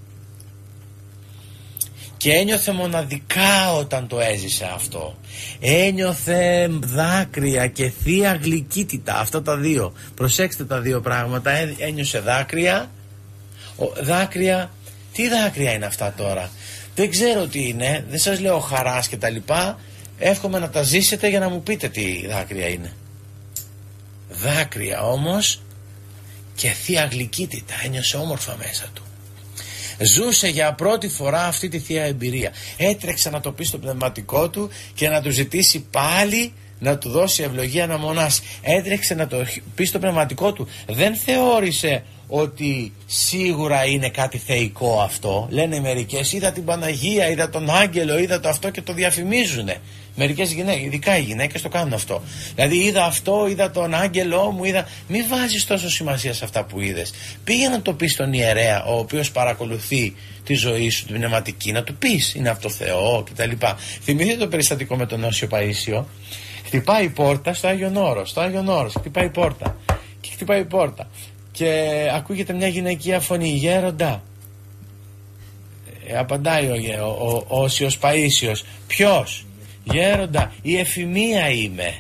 Και ένιωθε μοναδικά όταν το έζησε αυτό. Ένιωθε δάκρυα και θεία γλυκύτητα. Αυτά τα δύο. Προσέξτε τα δύο πράγματα. Ένιωσε δάκρυα. Δάκρυα. Τι δάκρυα είναι αυτά τώρα? Δεν ξέρω τι είναι. Δεν σας λέω χαράς και τα λοιπά. Εύχομαι να τα ζήσετε για να μου πείτε τι δάκρυα είναι. Δάκρυα όμως και θεία γλυκύτητα. Ένιωσε όμορφα μέσα του. Ζούσε για πρώτη φορά αυτή τη θεία εμπειρία. Έτρεξε να το πει στο πνευματικό του και να του ζητήσει πάλι να του δώσει ευλογία να μονάσει. Έτρεξε να το πει στο πνευματικό του. Δεν θεώρησε ότι σίγουρα είναι κάτι θεϊκό αυτό. Λένε μερικές, είδα την Παναγία, είδα τον Άγγελο, είδα το αυτό, και το διαφημίζουνε. Μερικές γυναίκες, ειδικά οι γυναίκες το κάνουν αυτό. Δηλαδή είδα αυτό, είδα τον Άγγελό μου, είδα. Μην βάζεις τόσο σημασία σε αυτά που είδες. Πήγε να το πεις στον ιερέα, ο οποίος παρακολουθεί τη ζωή σου, την πνευματική, να του πεις είναι από το Θεό κτλ. Θυμηθείτε το περιστατικό με τον Όσιο Παΐσιο. Χτυπάει η πόρτα στο Άγιον Όρος, χτυπάει η πόρτα. Και χτυπάει η πόρτα. Και ακούγεται μια γυναικεία φωνή, γέροντα. Απαντάει ο Όσιος Παΐσιος, ποιος? Γέροντα, η Εφημία είμαι.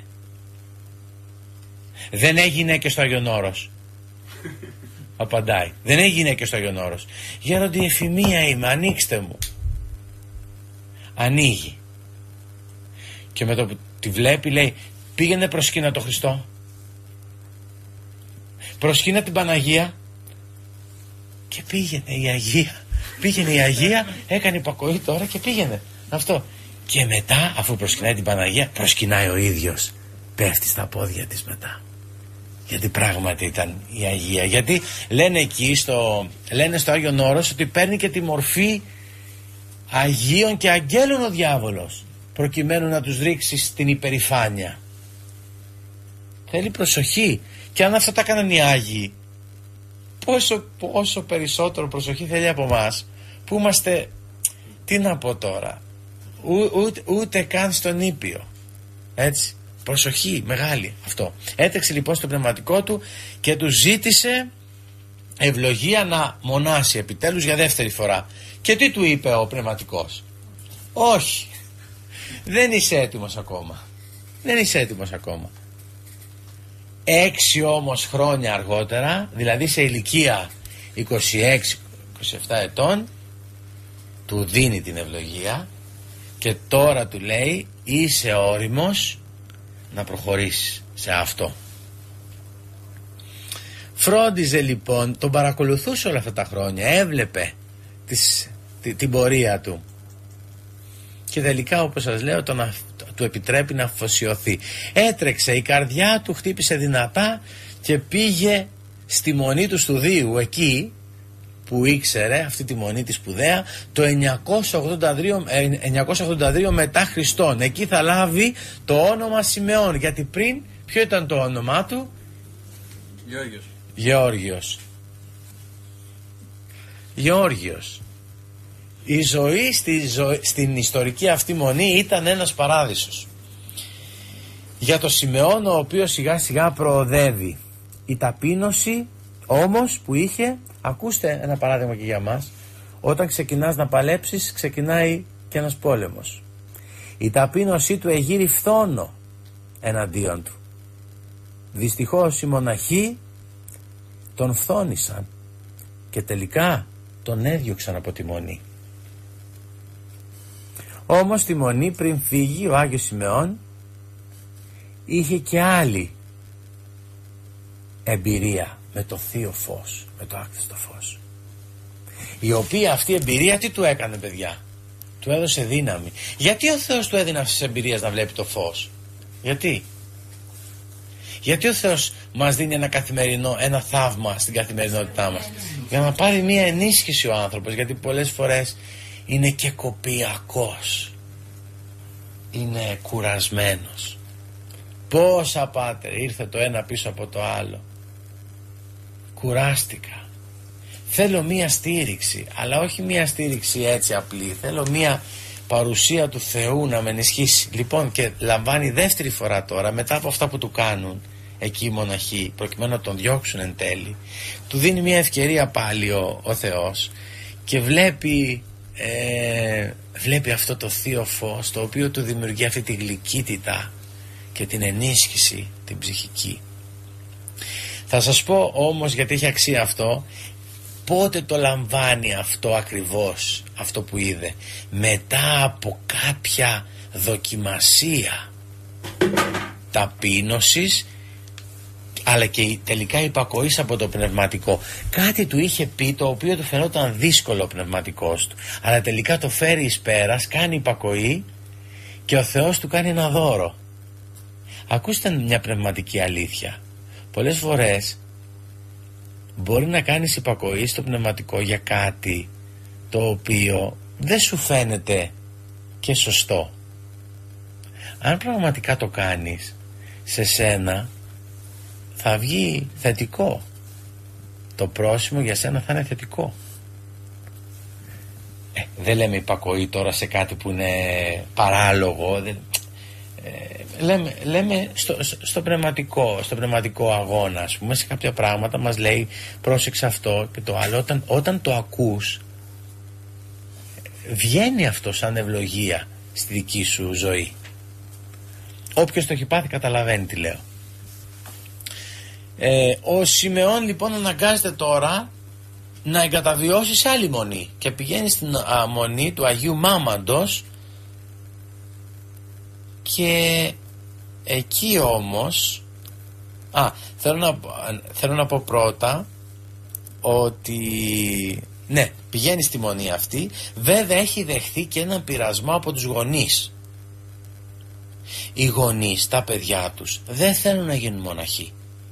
Δεν έγινε και στο Άγιον Όρος. Απαντάει, δεν έγινε και στο Άγιον Όρος. Γέροντα, η Εφημία είμαι, ανοίξτε μου. Ανοίγει. Και με το που τη βλέπει λέει, πήγαινε προσκύνα το Χριστό, προσκύνα την Παναγία. Και πήγαινε η Αγία, έκανε υπακοή τώρα και πήγαινε αυτό. Και μετά, αφού προσκυνάει την Παναγία, προσκυνάει ο ίδιος, πέφτει στα πόδια της μετά, γιατί πράγματι ήταν η Αγία. Γιατί λένε εκεί λένε στο Άγιον Όρος ότι παίρνει και τη μορφή Αγίων και Αγγέλων ο διάβολος, προκειμένου να τους ρίξει στην υπερηφάνεια. Θέλει προσοχή. Και αν αυτά τα έκαναν οι Άγιοι, πόσο περισσότερο προσοχή θέλει από εμάς που είμαστε, τι να πω τώρα, ούτε καν στον Ήπιο. Έτσι, προσοχή μεγάλη αυτό. Έτρεξε λοιπόν στο πνευματικό του και του ζήτησε ευλογία να μονάσει επιτέλους για δεύτερη φορά. Και τι του είπε ο πνευματικός? Όχι, δεν είσαι έτοιμος ακόμα. 6 όμως χρόνια αργότερα, δηλαδή σε ηλικία 26-27 ετών, του δίνει την ευλογία και τώρα του λέει, είσαι όριμος να προχωρήσεις σε αυτό. Φρόντιζε λοιπόν, τον παρακολουθούσε όλα αυτά τα χρόνια, έβλεπε την πορεία του και τελικά, όπως σας λέω, του επιτρέπει να αφοσιωθεί. Έτρεξε, η καρδιά του χτύπησε δυνατά και πήγε στη μονή του Στουδίου, εκεί που ήξερε, αυτή τη μονή τη σπουδαία, το 982 μετά Χριστόν. Εκεί θα λάβει το όνομα Σιμεών, γιατί πριν ποιο ήταν το όνομά του? Γεώργιος. Η ζωή στην ιστορική αυτή μονή ήταν ένας παράδεισος. Για το Σιμεών, ο οποίος σιγά σιγά προοδεύει. Η ταπείνωση όμως που είχε, ακούστε ένα παράδειγμα και για μας, όταν ξεκινάς να παλέψεις ξεκινάει και ένας πόλεμος. Η ταπείνωσή του εγείρει φθόνο εναντίον του. Δυστυχώς οι μοναχοί τον φθόνησαν και τελικά τον έδιωξαν από τη μονή. Όμως στη μονή πριν φύγει ο Άγιος Σιμεών είχε και άλλη εμπειρία με το θείο φως, με το άκτιστο φως, η οποία αυτή η εμπειρία τι του έκανε, παιδιά? Του έδωσε δύναμη. Γιατί ο Θεός του έδινε αυτές τις εμπειρίες να βλέπει το φως? Γιατί ο Θεός μας δίνει ένα θαύμα στην καθημερινότητά μας? Για να πάρει μια ενίσχυση ο άνθρωπος, γιατί πολλές φορές είναι και κοπιακός, είναι κουρασμένος. Πόσα πάτερ, ήρθε το ένα πίσω από το άλλο, κουράστηκα, θέλω μία στήριξη, αλλά όχι μία στήριξη έτσι απλή, θέλω μία παρουσία του Θεού να με ενισχύσει. Λοιπόν, και λαμβάνει δεύτερη φορά τώρα, μετά από αυτά που του κάνουν εκεί οι μοναχοί, προκειμένου να τον διώξουν εν τέλει, του δίνει μία ευκαιρία πάλι ο Θεός και βλέπει αυτό το θείο φως, το οποίο του δημιουργεί αυτή τη γλυκύτητα και την ενίσχυση την ψυχική. Θα σας πω όμως, γιατί έχει αξία αυτό, πότε το λαμβάνει αυτό ακριβώς, αυτό που είδε? Μετά από κάποια δοκιμασία ταπείνωσης, αλλά και τελικά υπακοής από το πνευματικό. Κάτι του είχε πει το οποίο του φαινόταν δύσκολο ο πνευματικός του, αλλά τελικά το φέρει εις πέρας, κάνει υπακοή και ο Θεός του κάνει ένα δώρο. Ακούστε μια πνευματική αλήθεια. Πολλές φορές μπορεί να κάνεις υπακοή στο πνευματικό για κάτι το οποίο δεν σου φαίνεται και σωστό. Αν πραγματικά το κάνεις, σε σένα θα βγει θετικό. Το πρόσημο για σένα θα είναι θετικό. Δεν λέμε υπακοή τώρα σε κάτι που είναι παράλογο. Λέμε στο πνευματικό αγώνα, ας πούμε, σε κάποια πράγματα μας λέει πρόσεξε αυτό και το άλλο. Όταν το ακούς, βγαίνει αυτό σαν ευλογία στη δική σου ζωή. Όποιος το έχει πάθει καταλαβαίνει τι λέω. Ο Σιμεών λοιπόν αναγκάζεται τώρα να εγκαταβιώσει σε άλλη μονή και πηγαίνει στην μονή του Αγίου Μάμαντος, και εκεί όμως θέλω να πω πρώτα ότι ναι, πηγαίνει στη μονή αυτή. Βέβαια έχει δεχθεί και έναν πειρασμό από τους γονείς. Οι γονείς, τα παιδιά τους δεν θέλουν να γίνουν μοναχοί.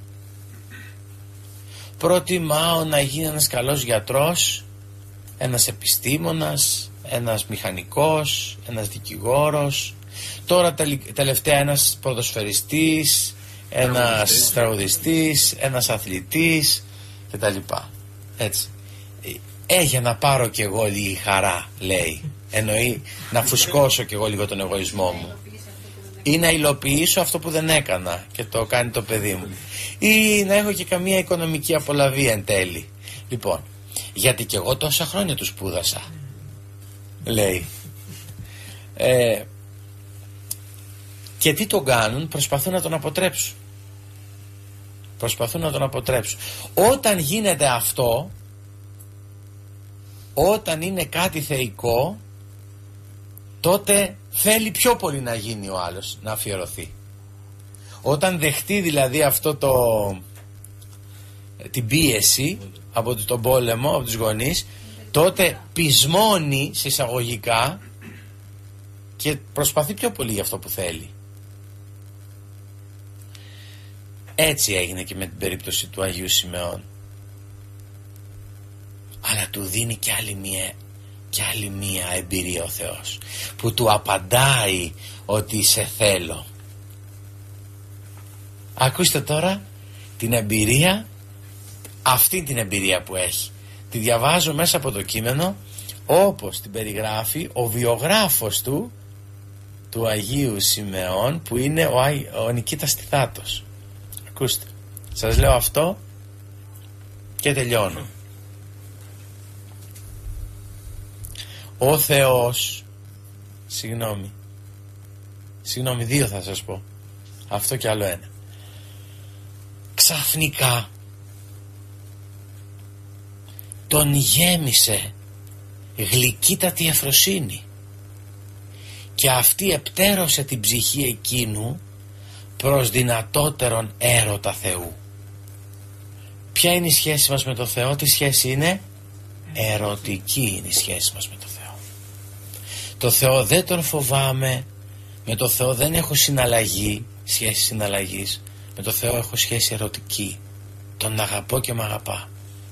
Προτιμάω να γίνει ένας καλός γιατρός, ένας επιστήμονας, ένας μηχανικός, ένας δικηγόρος, τώρα τελευταία ένας ποδοσφαιριστής, ένας τραγουδιστής, ένας αθλητής κτλ. Έτσι. Για να πάρω κι εγώ λίγη χαρά, λέει. Εννοεί να φουσκώσω κι εγώ λίγο τον εγωισμό μου, ή να υλοποιήσω αυτό που δεν έκανα και το κάνει το παιδί μου, ή να έχω και καμία οικονομική απολαβή εν τέλει. Λοιπόν, γιατί κι εγώ τόσα χρόνια του σπούδασα, λέει. Και τι τον κάνουν? Προσπαθούν να τον αποτρέψουν. Όταν γίνεται αυτό, όταν είναι κάτι θεϊκό, τότε θέλει πιο πολύ να γίνει ο άλλος, να αφιερωθεί. Όταν δεχτεί δηλαδή αυτό την πίεση από τον πόλεμο, από τους γονείς, τότε πεισμώνει σε εισαγωγικά και προσπαθεί πιο πολύ για αυτό που θέλει. Έτσι έγινε και με την περίπτωση του Αγίου Σιμεών. Αλλά του δίνει και άλλη μία εμπειρία ο Θεός, που του απαντάει ότι σε θέλω. Ακούστε τώρα την εμπειρία, αυτή την εμπειρία που έχει. Τη διαβάζω μέσα από το κείμενο όπως την περιγράφει ο βιογράφος του Αγίου Σιμεών, που είναι ο Νικήτας Τιθάτος. Ακούστε, σας λέω αυτό και τελειώνω. Ο Θεός, συγγνώμη, δύο θα σας πω, αυτό και άλλο ένα. Ξαφνικά τον γέμισε γλυκύτατη ευφροσύνη και αυτή επτέρωσε την ψυχή εκείνου προς δυνατότερον έρωτα Θεού. Ποια είναι η σχέση μας με το Θεό? Τι σχέση είναι? Ερωτική είναι η σχέση μας με το Θεό. Το Θεό δεν τον φοβάμαι, με το Θεό δεν έχω σχέση συναλλαγής, με το Θεό έχω σχέση ερωτική. Τον αγαπώ και μ' αγαπά.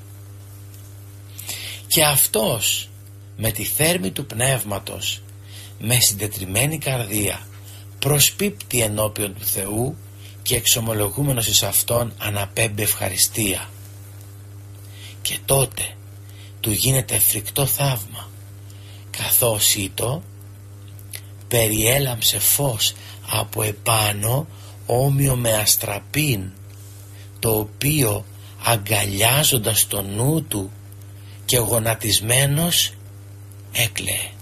Και αυτός με τη θέρμη του πνεύματος, με συντετριμμένη καρδία, προσπίπτει ενώπιον του Θεού και εξομολογούμενος εις Αυτόν αναπέμπει ευχαριστία. Και τότε του γίνεται φρικτό θαύμα, καθώς ήτο περιέλαμψε φως από επάνω όμοιο με αστραπήν, το οποίο αγκαλιάζοντας το νου του και γονατισμένος έκλαιε.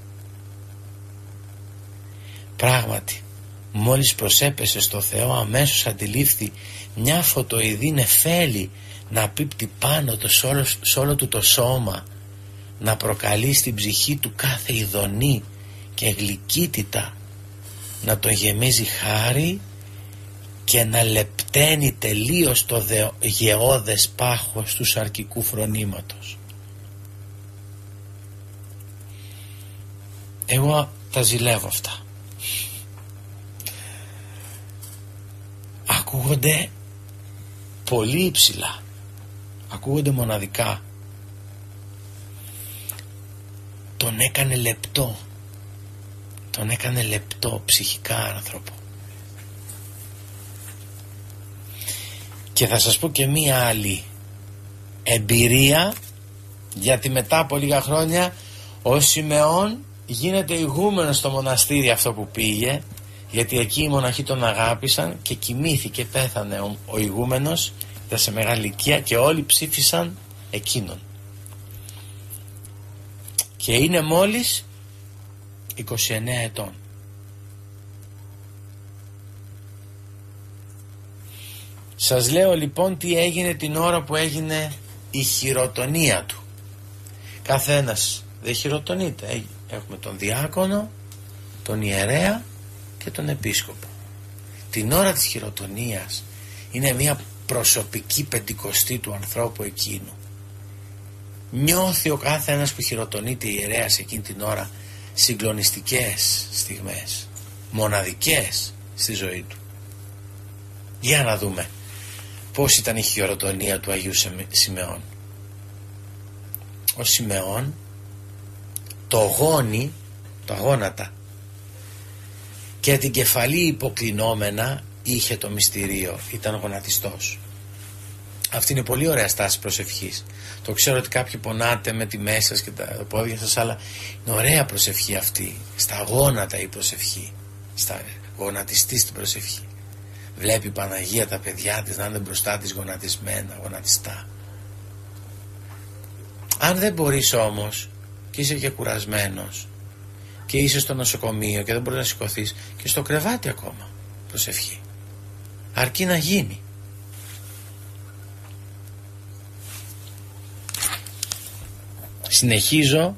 Πράγματι, μόλις προσέπεσε στο Θεό, αμέσως αντιλήφθη μια φωτοειδή νεφέλη να πίπτει πάνω το σ' όλο του το σώμα, να προκαλεί στην ψυχή του κάθε ειδονή και γλυκύτητα, να τον γεμίζει χάρη και να λεπταίνει τελείως το γεώδες πάχος του σαρκικού φρονήματος. Εγώ τα ζηλεύω αυτά. Ακούγονται πολύ υψηλά, ακούγονται μοναδικά. Τον έκανε λεπτό ψυχικά άνθρωπο. Και θα σας πω και μία άλλη εμπειρία, γιατί μετά από λίγα χρόνια ο Σιμεών γίνεται ηγούμενος στο μοναστήρι αυτό που πήγε, γιατί εκεί οι μοναχοί τον αγάπησαν και κοιμήθηκε, πέθανε ο ηγούμενος, ήταν σε μεγάλη ηλικία και όλοι ψήφισαν εκείνον. Και είναι μόλις 29 ετών. Σας λέω λοιπόν τι έγινε την ώρα που έγινε η χειροτονία του. Καθένας δεν χειροτονείται. Έχουμε τον διάκονο, τον ιερέα και τον επίσκοπο. Την ώρα της χειροτονίας είναι μια προσωπική πεντηκοστή του ανθρώπου εκείνου. Νιώθει ο κάθε ένας που χειροτονείται ιερέας εκείνη την ώρα συγκλονιστικές στιγμές, μοναδικές στη ζωή του. Για να δούμε πώς ήταν η χειροτονία του Αγίου Σιμεών. Ο Σιμεών τα γόνατα και την κεφαλή υποκλεινόμενα είχε το μυστηρίο, ήταν γονατιστός. Αυτή είναι πολύ ωραία στάση προσευχής. Το ξέρω ότι κάποιοι πονάτε με τη μέση σας και τα πόδια σας, αλλά είναι ωραία προσευχή αυτή. Στα γόνατα η προσευχή, στα γονατιστή στην προσευχή. Βλέπει η Παναγία τα παιδιά της να είναι μπροστά της γονατισμένα, γονατιστά. Αν δεν μπορείς όμως και είσαι και κουρασμένος και είσαι στο νοσοκομείο και δεν μπορείς να σηκωθείς, και στο κρεβάτι ακόμα προσευχή, αρκεί να γίνει. Συνεχίζω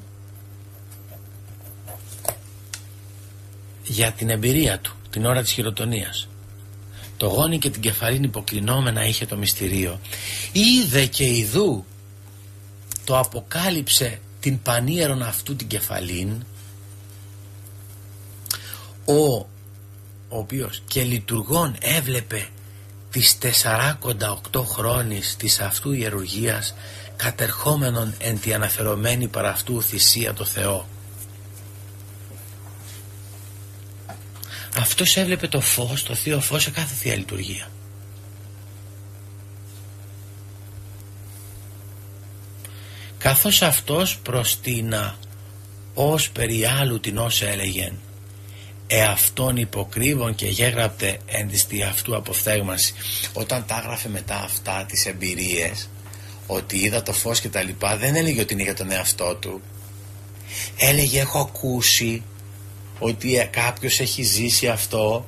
για την εμπειρία του την ώρα της χειροτονίας. το γόνι και την κεφαλήν υποκλεινόμενα είχε το μυστηρίο. Είδε και ιδού, το αποκάλυψε την πανίερον αυτού την κεφαλήν, ο οποίος και λειτουργών έβλεπε της 48 χρόνης της αυτού ιερουργίας, κατερχόμενον εν τη αναφερομένη παρά αυτού θυσία το Θεό. Αυτός έβλεπε το φως, το θείο φως σε κάθε θεία λειτουργία. Καθώς αυτός προστίνα ως περί άλλου την όσα έλεγεν, εαυτόν υποκρύβων και γέγραπτε εν της τη αυτού αποφθέγμαση. Όταν τα έγραφε μετά αυτά τις εμπειρίες, ότι είδα το φως και τα λοιπά, δεν έλεγε ότι είναι για τον εαυτό του. Έλεγε έχω ακούσει ότι κάποιος έχει ζήσει αυτό,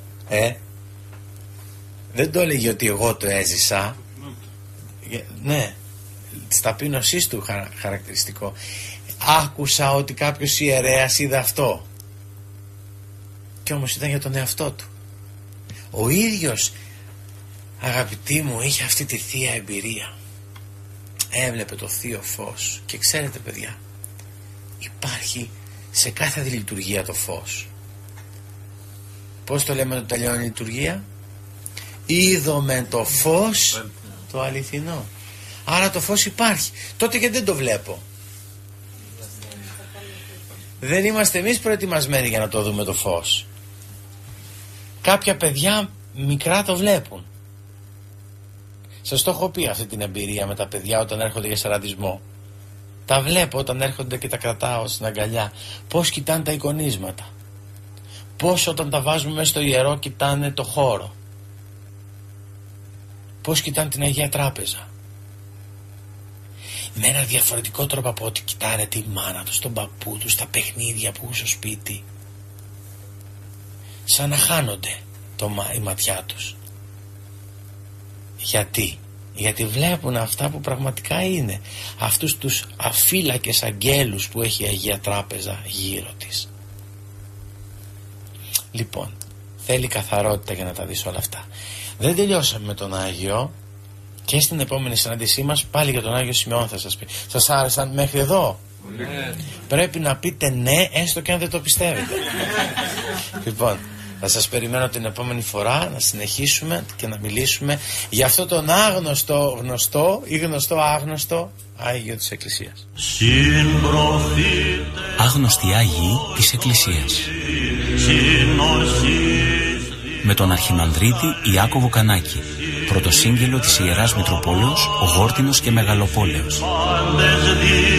δεν το έλεγε ότι εγώ το έζησα. Ναι, της ταπείνωσής του χαρακτηριστικό. Άκουσα ότι κάποιος ιερέας είδε αυτό, και όμως ήταν για τον εαυτό του. Ο ίδιος, αγαπητοί μου, είχε αυτή τη θεία εμπειρία. Έβλεπε το θείο φως. Και ξέρετε παιδιά, υπάρχει σε κάθε λειτουργία το φως. Πώς το λέμε όταν τελειώνει η λειτουργία? Είδομεν το φως το αληθινό. Άρα το φως υπάρχει. Τότε και δεν το βλέπω. Δεν είμαστε εμείς προετοιμασμένοι για να το δούμε το φως. Κάποια παιδιά μικρά το βλέπουν. Σας το έχω πει αυτή την εμπειρία με τα παιδιά όταν έρχονται για σαραντισμό. Τα βλέπω όταν έρχονται και τα κρατάω στην αγκαλιά. Πώς κοιτάνε τα εικονίσματα. Πώς όταν τα βάζουμε μέσα στο ιερό κοιτάνε το χώρο. Πώς κοιτάνε την Αγία Τράπεζα. Με ένα διαφορετικό τρόπο από ότι κοιτάνε τη μάνα τους, τον παππού τους, τα παιχνίδια που έχουν στο σπίτι. Σαν να χάνονται η ματιά τους. Γιατί βλέπουν αυτά που πραγματικά είναι. Αυτούς τους αφύλακες αγγέλους που έχει η Αγία Τράπεζα γύρω της. Λοιπόν, θέλει καθαρότητα για να τα δεις όλα αυτά. Δεν τελειώσαμε με τον Άγιο. Και στην επόμενη συνάντησή μας πάλι για τον Άγιο Σημειών θα σας πει. Σας άρεσαν μέχρι εδώ? Ναι. Πρέπει να πείτε ναι, έστω και αν δεν το πιστεύετε. Λοιπόν, θα σας περιμένω την επόμενη φορά να συνεχίσουμε και να μιλήσουμε για αυτό τον άγνωστο γνωστό ή γνωστό άγνωστο Άγιο της Εκκλησίας. Άγνωστοι Άγιοι της Εκκλησίας. Με τον Αρχιμανδρίτη Ιάκωβο Κανάκη, πρωτοσύγγελο της Ιεράς Μητροπόλεως, Γόρτινος και Μεγαλοπόλεως.